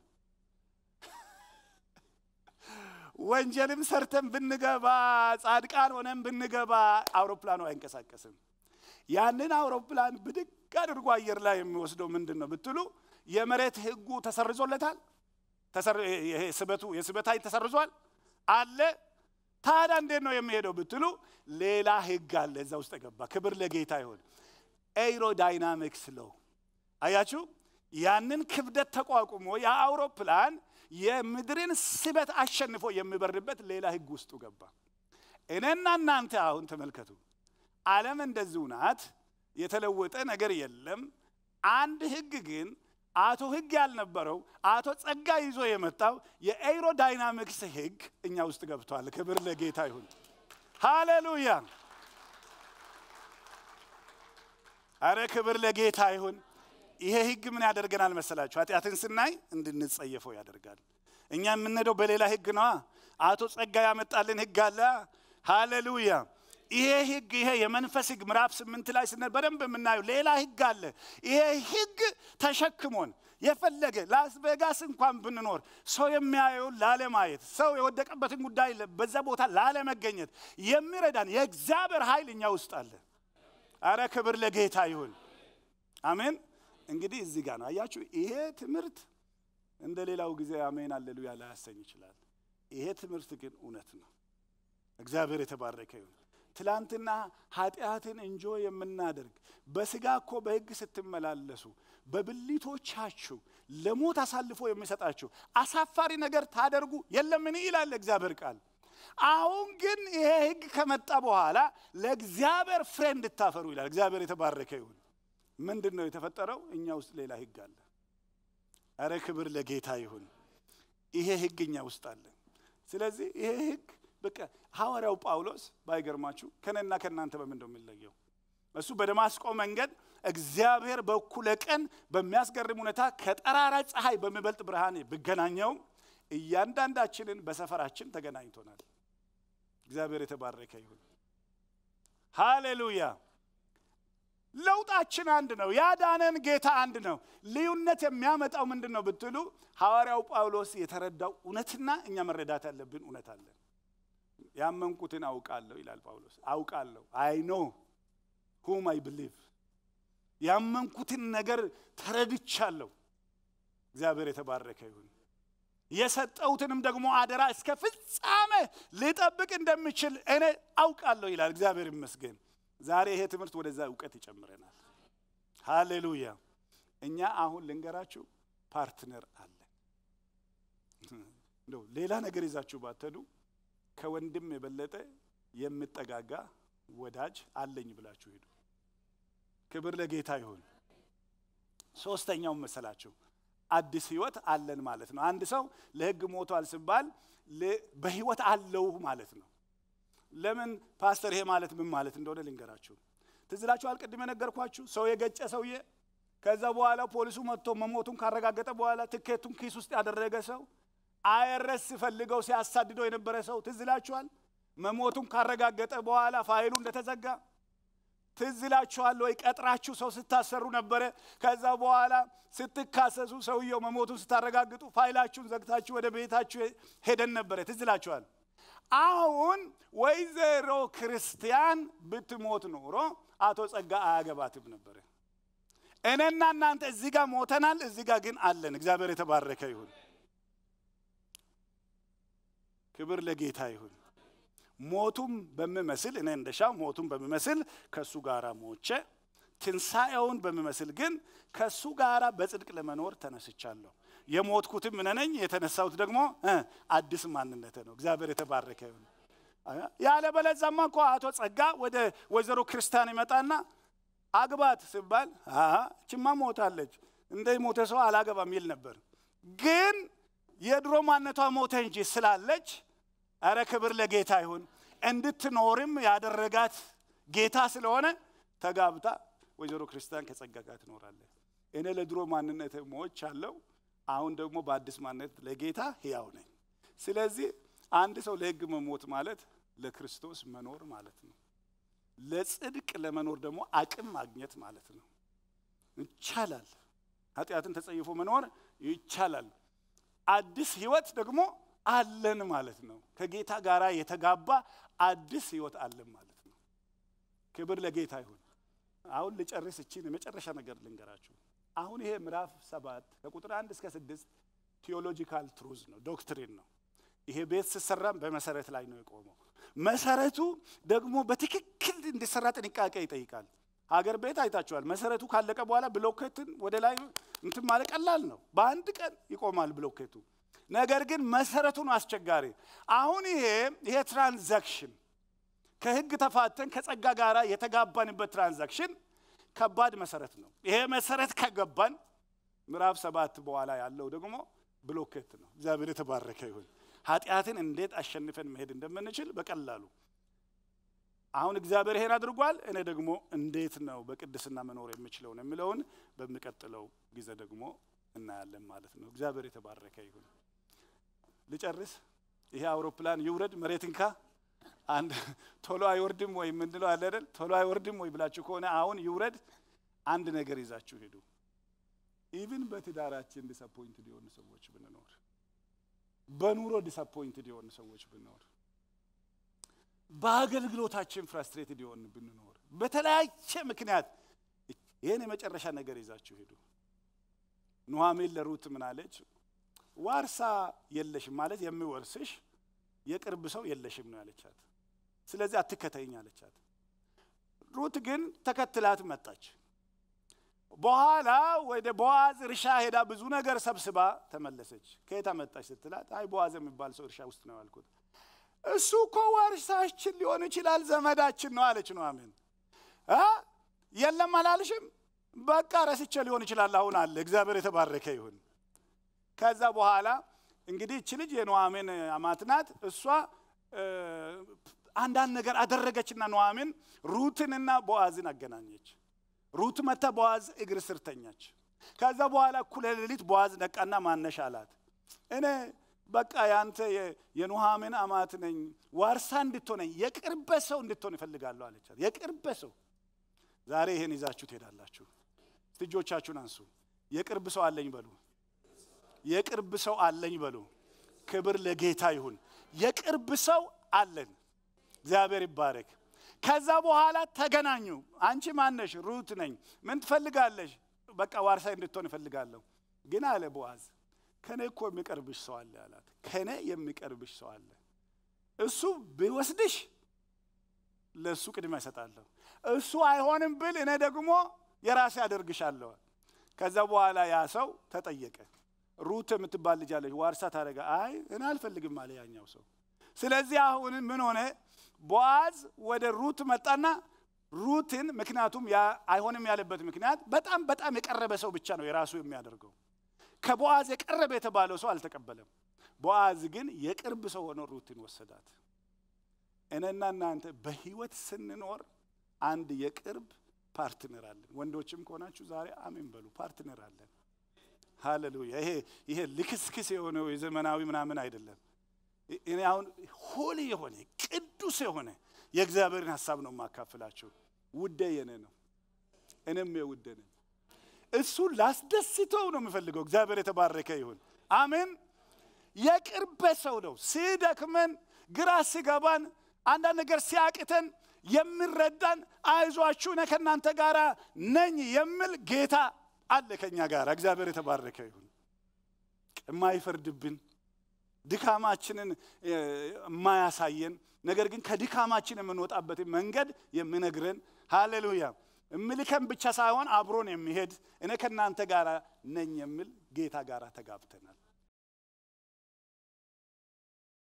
ወንጀልም ሰርተን ብንገባ ጻድቃን ሆነን ብንገባ አውሮፕላኑ አይንቀሳቀስም። ያንን አውሮፕላን ብድግ አድርጎ አየር ላይ የሚወስደው ምንድነው ብትሉ የመሬት ህጉ ተሰርዞለታል። ይሄ የስበት ኃይል ተሰርዟል አለ። ታዲያ እንዴት ነው የሚሄደው ብትሉ ሌላ ህግ አለ እዛ ውስጥ ገባ። ክብር ለጌታ ይሁን። ኤሮዳይናሚክስ ሎው አያችሁ። ያንን ክብደት ተቋቁሞ ያ አውሮፕላን የምድርን ስበት አሸንፎ የሚበርበት ሌላ ህግ ውስጥ ገባ። እኔና እናንተ አሁን ተመልከቱ። ዓለም እንደዚሁ ናት። የተለወጠ ነገር የለም። አንድ ህግ ግን አቶ ህግ ያልነበረው አቶ ጸጋ ይዞ የመጣው የኤሮዳይናሚክስ ህግ እኛ ውስጥ ገብቷል። ክብር ለጌታ ይሁን። ሃሌሉያ። አረ ክብር ለጌታ ይሁን። ይሄ ህግ ምን ያደርገናል መሰላችሁ? ኃጢአትን ስናይ እንድንጸየፈው ያደርጋል። እኛ የምንሄደው በሌላ ህግ ነው። አቶ ጸጋ ያመጣልን ህግ አለ። ሃሌሉያ። ይሄ ህግ ይሄ የመንፈስ ህግ ምዕራፍ 8 ላይ ስንል በደንብ የምናየው ሌላ ህግ አለ። ይሄ ህግ ተሸክሞን የፈለገ ላስ ቬጋስ እንኳን ብንኖር ሰው የሚያየው ላለማየት ሰው የወደቀበትን ጉዳይ በዛ ቦታ ላለመገኘት የሚረዳን የእግዚአብሔር ኃይል እኛ ውስጥ አለ። አረ ክብር ለጌታ ይሁን። አሜን። እንግዲህ እዚህ ጋር ነው አያችሁ። ይሄ ትምህርት እንደሌላው ጊዜ አሜን ሃሌሉያ ላያሰኝ ይችላል። ይሄ ትምህርት ግን እውነት ነው። እግዚአብሔር የተባረከ ይሁን። ትላንትና ኃጢአትን እንጆይ የምናደርግ በስጋ እኮ በህግ ስትመላለሱ በብልቶቻችሁ ለሞት አሳልፎ የሚሰጣችሁ አሳፋሪ ነገር ታደርጉ የለምን ይላል እግዚአብሔር ቃል። አሁን ግን ይሄ ህግ ከመጣ በኋላ ለእግዚአብሔር ፍሬ እንድታፈሩ ይላል። እግዚአብሔር የተባረከ ይሁን። ምንድነው የተፈጠረው? እኛ ውስጥ ሌላ ህግ አለ። አረ ክብር ለጌታ ይሁን። ይሄ ህግ እኛ ውስጥ አለ። ስለዚህ ይሄ ህግ በቃ ሐዋርያው ጳውሎስ ባይገርማችሁ ከነና ከናንተ በምን እንደሚለየው እሱ በደማስቆ መንገድ እግዚአብሔር በኩለ ቀን በሚያስገርም ሁኔታ ከጠራራ ፀሐይ በሚበልጥ ብርሃን ቢገናኘው እያንዳንዳችንን በሰፈራችን ተገናኝቶናል። እግዚአብሔር የተባረከ ይሁን። ሃሌሉያ። ለውጣችን አንድ ነው። ያዳነን ጌታ አንድ ነው። ልዩነት የሚያመጣው ምንድነው ብትሉ ሐዋርያው ጳውሎስ የተረዳው እውነትና እኛ መረዳት ያለብን እውነት አለ። ያመንኩትን አውቃለሁ ይላል ጳውሎስ። አውቃለሁ I know whom I believe። ያመንኩትን ነገር ተረድቻለሁ። እግዚአብሔር የተባረከ ይሁን። የሰጠውትንም ደግሞ አደራ እስከ ፍጻሜ ልጠብቅ እንደምችል እኔ አውቃለሁ ይላል። እግዚአብሔር ይመስገን። ዛሬ ይሄ ትምህርት ወደዛ ዕውቀት ይጨምረናል። ሃሌሉያ። እኛ አሁን ልንገራችሁ ፓርትነር አለ። እንደው ሌላ ነገር ይዛችሁ ባትሄዱ ከወንድም የበለጠ የምጠጋጋ ወዳጅ አለኝ ብላችሁ ሄዱ። ክብር ለጌታ ይሁን። ሶስተኛው መሰላችሁ አዲስ ህይወት አለን ማለት ነው። አንድ ሰው ለህግ ሞቷል ሲባል በህይወት አለው ማለት ነው። ለምን ፓስተር ይሄ ማለት ምን ማለት እንደሆነ ልንገራችሁ። ትዝላችኋል ቅድም የነገርኳችሁ ሰው የገጨ ሰውዬ ከዛ በኋላ ፖሊሱ መጥቶ መሞቱን ካረጋገጠ በኋላ ትኬቱን ኪስ ውስጥ ያደረገ ሰው አይረስ ፈልገው ሲያሳድደው የነበረ ሰው ትዝላችኋል። መሞቱን ካረጋገጠ በኋላ ፋይሉ እንደተዘጋ ትዝላችኋል ወይ? ቀጥራችሁ ሰው ስታሰሩ ነበር። ከዛ በኋላ ስትካሰሱ ሰውየው መሞቱን ስታረጋግጡ ፋይላችሁን ዘግታችሁ ወደ ቤታችሁ ሄደን ነበር። ትዝላችኋል? አሁን ወይዘሮ ክርስቲያን ብትሞት ኖሮ አቶ ጸጋ አያገባትም ነበር። እኔና እናንተ እዚህ ጋር ሞተናል፣ እዚህ ጋር ግን አለን። እግዚአብሔር የተባረከ ይሁን። ክብር ለጌታ ይሁን። ሞቱም በሚመስል እኔ እንደሻው ሞቱም በሚመስል ከሱ ጋራ ሞቼ ትንሳኤውን በሚመስል ግን ከሱ ጋራ በጽድቅ ለመኖር ተነስቻለሁ። የሞትኩትም ምን ነኝ? የተነሳሁት ደግሞ አዲስ ማንነቴ ነው። እግዚአብሔር የተባረከ ይሁን። ያለ በለዛማ እኮ አቶ ጸጋ ወደ ወይዘሮ ክርስቲያን ይመጣና አግባት ሲባል እቺማ ሞታለች እንደ ሞተ ሰው አላገባም ይል ነበር። ግን የድሮ ማንነቷ ሞተ እንጂ ስላለች አረ ክብር ለጌታ ይሁን እንድትኖርም ያደረጋት ጌታ ስለሆነ ተጋብታ ወይዘሮ ክርስቲያን ከጸጋ ጋር ትኖራለች። እኔ ለድሮ ማንነቴ ሞቻለሁ፣ አሁን ደግሞ በአዲስ ማንነት ለጌታ ሕያው ነኝ። ስለዚህ አንድ ሰው ለሕግ መሞት ማለት ለክርስቶስ መኖር ማለት ነው። ለጽድቅ ለመኖር ደግሞ አቅም ማግኘት ማለት ነው። ይቻላል። ኃጢአትን ተጸይፎ መኖር ይቻላል። አዲስ ሕይወት ደግሞ አለን ማለት ነው። ከጌታ ጋራ የተጋባ አዲስ ሕይወት አለን ማለት ነው። ክብር ለጌታ ይሁን። አሁን ልጨርስ እቺን የመጨረሻ ነገር ልንገራችሁ። አሁን ይሄ ምዕራፍ 7 ከቁጥር 1 እስከ 6 ቴዎሎጂካል ትሩዝ ነው፣ ዶክትሪን ነው። ይሄ ቤት ሲሰራም በመሰረት ላይ ነው የቆመው። መሰረቱ ደግሞ በትክክል እንዲሰራ ጥንቃቄ ይጠይቃል። ሀገር ቤት አይታችኋል። መሰረቱ ካለቀ በኋላ ብሎኬትን ወደ ላይ እንትን ማለት ቀላል ነው። በአንድ ቀን ይቆማል ብሎኬቱ። ነገር ግን መሰረቱን አስቸጋሪ። አሁን ይሄ ትራንዛክሽን ከሕግ ተፋተን ከጸጋ ጋራ የተጋባንበት ትራንዛክሽን ከባድ መሰረት ነው። ይሄ መሰረት ከገባን ምዕራፍ 7 በኋላ ያለው ደግሞ ብሎኬት ነው። እግዚአብሔር የተባረከ ይሁን። ኃጢአትን እንዴት አሸንፈን መሄድ እንደምንችል በቀላሉ አሁን እግዚአብሔር ይሄን አድርጓል። እኔ ደግሞ እንዴት ነው በቅድስና መኖር የምችለው ነው የሚለውን በሚቀጥለው ጊዜ ደግሞ እናያለን ማለት ነው። እግዚአብሔር የተባረከ ይሁን። ልጨርስ። ይሄ አውሮፕላን ይውረድ መሬትንካ አንድ ቶሎ አይወርድም ወይ ምንድነው አለ አይደል? ቶሎ አይወርድም ወይ ብላችሁ ከሆነ አሁን ይውረድ። አንድ ነገር ይዛችሁ ሄዱ። ኢቭን በትዳራችን ዲስአፖይንትድ የሆኑ ሰዎች ብንኖር፣ በኑሮ ዲስአፖይንትድ የሆኑ ሰዎች ብንኖር፣ በአገልግሎታችን ፍራስትሬትድ የሆኑ ብንኖር፣ በተለያየ ምክንያት ይሄን የመጨረሻ ነገር ይዛችሁ ሄዱ። ኑሃሚን ለሩት ምን አለች? ዋርሳ የለሽም ማለት የሚወርስሽ የቅርብ ሰው የለሽም ነው ያለቻት። ስለዚህ አትከተይኝ አለቻት። ሩት ግን ተከትላት መጣች። በኋላ ወደ ቦዓዝ እርሻ ሄዳ ብዙ ነገር ሰብስባ ተመለሰች። ከየት መጣች ስትላት አይ ቦዓዝ የሚባል ሰው እርሻ ውስጥ ነው ያልኩት። እሱ እኮ ዋርሳችን ሊሆን ይችላል ዘመዳችን ነው አለች ኑሃሚን። የለም አላልሽም? በቃ ረስቼ ሊሆን ይችላል አሁን አለ። እግዚአብሔር የተባረከ ይሁን። ከዛ በኋላ እንግዲህ እቺ ልጅ የኑሃሚን አማት ናት። እሷ አንዳንድ ነገር አደረገችና ኑሃሚን ሩትንና ቦዓዝን አገናኘች። ሩት መታ ቦዓዝ እግር ስር ተኛች። ከዛ በኋላ እኩለ ሌሊት ቦዓዝ ነቃና ማነሽ አላት። እኔ በቃ ያንተ የኑሃሚን አማት ነኝ፣ ዋርሳ እንድትሆነኝ የቅርብ ሰው እንድትሆን እፈልጋለሁ አለቻት። የቅርብ ሰው። ዛሬ ይሄን ይዛችሁ ትሄዳላችሁ። እጆቻችሁን አንሱ። የቅርብ ሰው አለኝ በሉ። የቅርብ ሰው አለኝ በሉ። ክብር ለጌታ ይሁን። የቅርብ ሰው አለን። እግዚአብሔር ይባረክ። ከዛ በኋላ ተገናኙ። አንቺ ማነሽ? ሩት ነኝ። ምን ትፈልጋለሽ? በቃ ዋርሳ እንድትሆን እፈልጋለሁ። ግን አለ ቦዓዝ ከኔ እኮ የሚቀርብሽ ሰው አለ አላት። ከኔ የሚቀርብሽ ሰው አለ። እሱ ቢወስድሽ ለሱ ቅድሚያ እሰጣለሁ። እሱ አይሆንም ብል እኔ ደግሞ የራሴ አደርግሻለሁ። ከዛ በኋላ ያ ሰው ተጠየቀ። ሩት የምትባል ልጅ አለች፣ ዋርሳ ታረጋ። አይ እኔ አልፈልግም አለ ያኛው ሰው። ስለዚህ አሁን ምን ሆነ? ቦዓዝ ወደ ሩት መጣና ሩትን ምክንያቱም ያ አይሆንም ያለበት ምክንያት በጣም በጣም የቀረበ ሰው ብቻ ነው የራሱ የሚያደርገው። ከቦዓዝ የቀረበ የተባለው ሰው አልተቀበለም። ቦዓዝ ግን የቅርብ ሰው ሆኖ ሩትን ወሰዳት። እኔና እናንተ በህይወት ስንኖር አንድ የቅርብ ፓርትነር አለን። ወንዶችም ከሆናችሁ ዛሬ አሜን በሉ። ፓርትነር አለን። ሃሌሉያ። ይሄ ልክስክስ የሆነ የዘመናዊ ምናምን አይደለም። እኔ አሁን ሆሊ የሆነ ቅዱስ የሆነ የእግዚአብሔርን ሐሳብ ነው ማካፈላችሁ። ውዴ የኔ ነው እኔም የውዴ ነኝ እሱን ላስደስተው ነው የምፈልገው እግዚአብሔር የተባረከ ይሁን አሜን የቅርብ ሰው ነው ሲደክመን ግራ ሲገባን አንዳንድ ነገር ሲያቅተን የሚረዳን አይዟችሁ እኔ ከእናንተ ጋር ነኝ የሚል ጌታ አለ ከኛ ጋር እግዚአብሔር የተባረከ ይሁን የማይፈርድብን ድካማችንን የማያሳየን ነገር ግን ከድካማችን የምንወጣበት መንገድ የሚነግረን ሃሌሉያ እምልከን ብቻ ሳይሆን አብሮን የሚሄድ እኔ ከእናንተ ጋር ነኝ የሚል ጌታ ጋር ተጋብተናል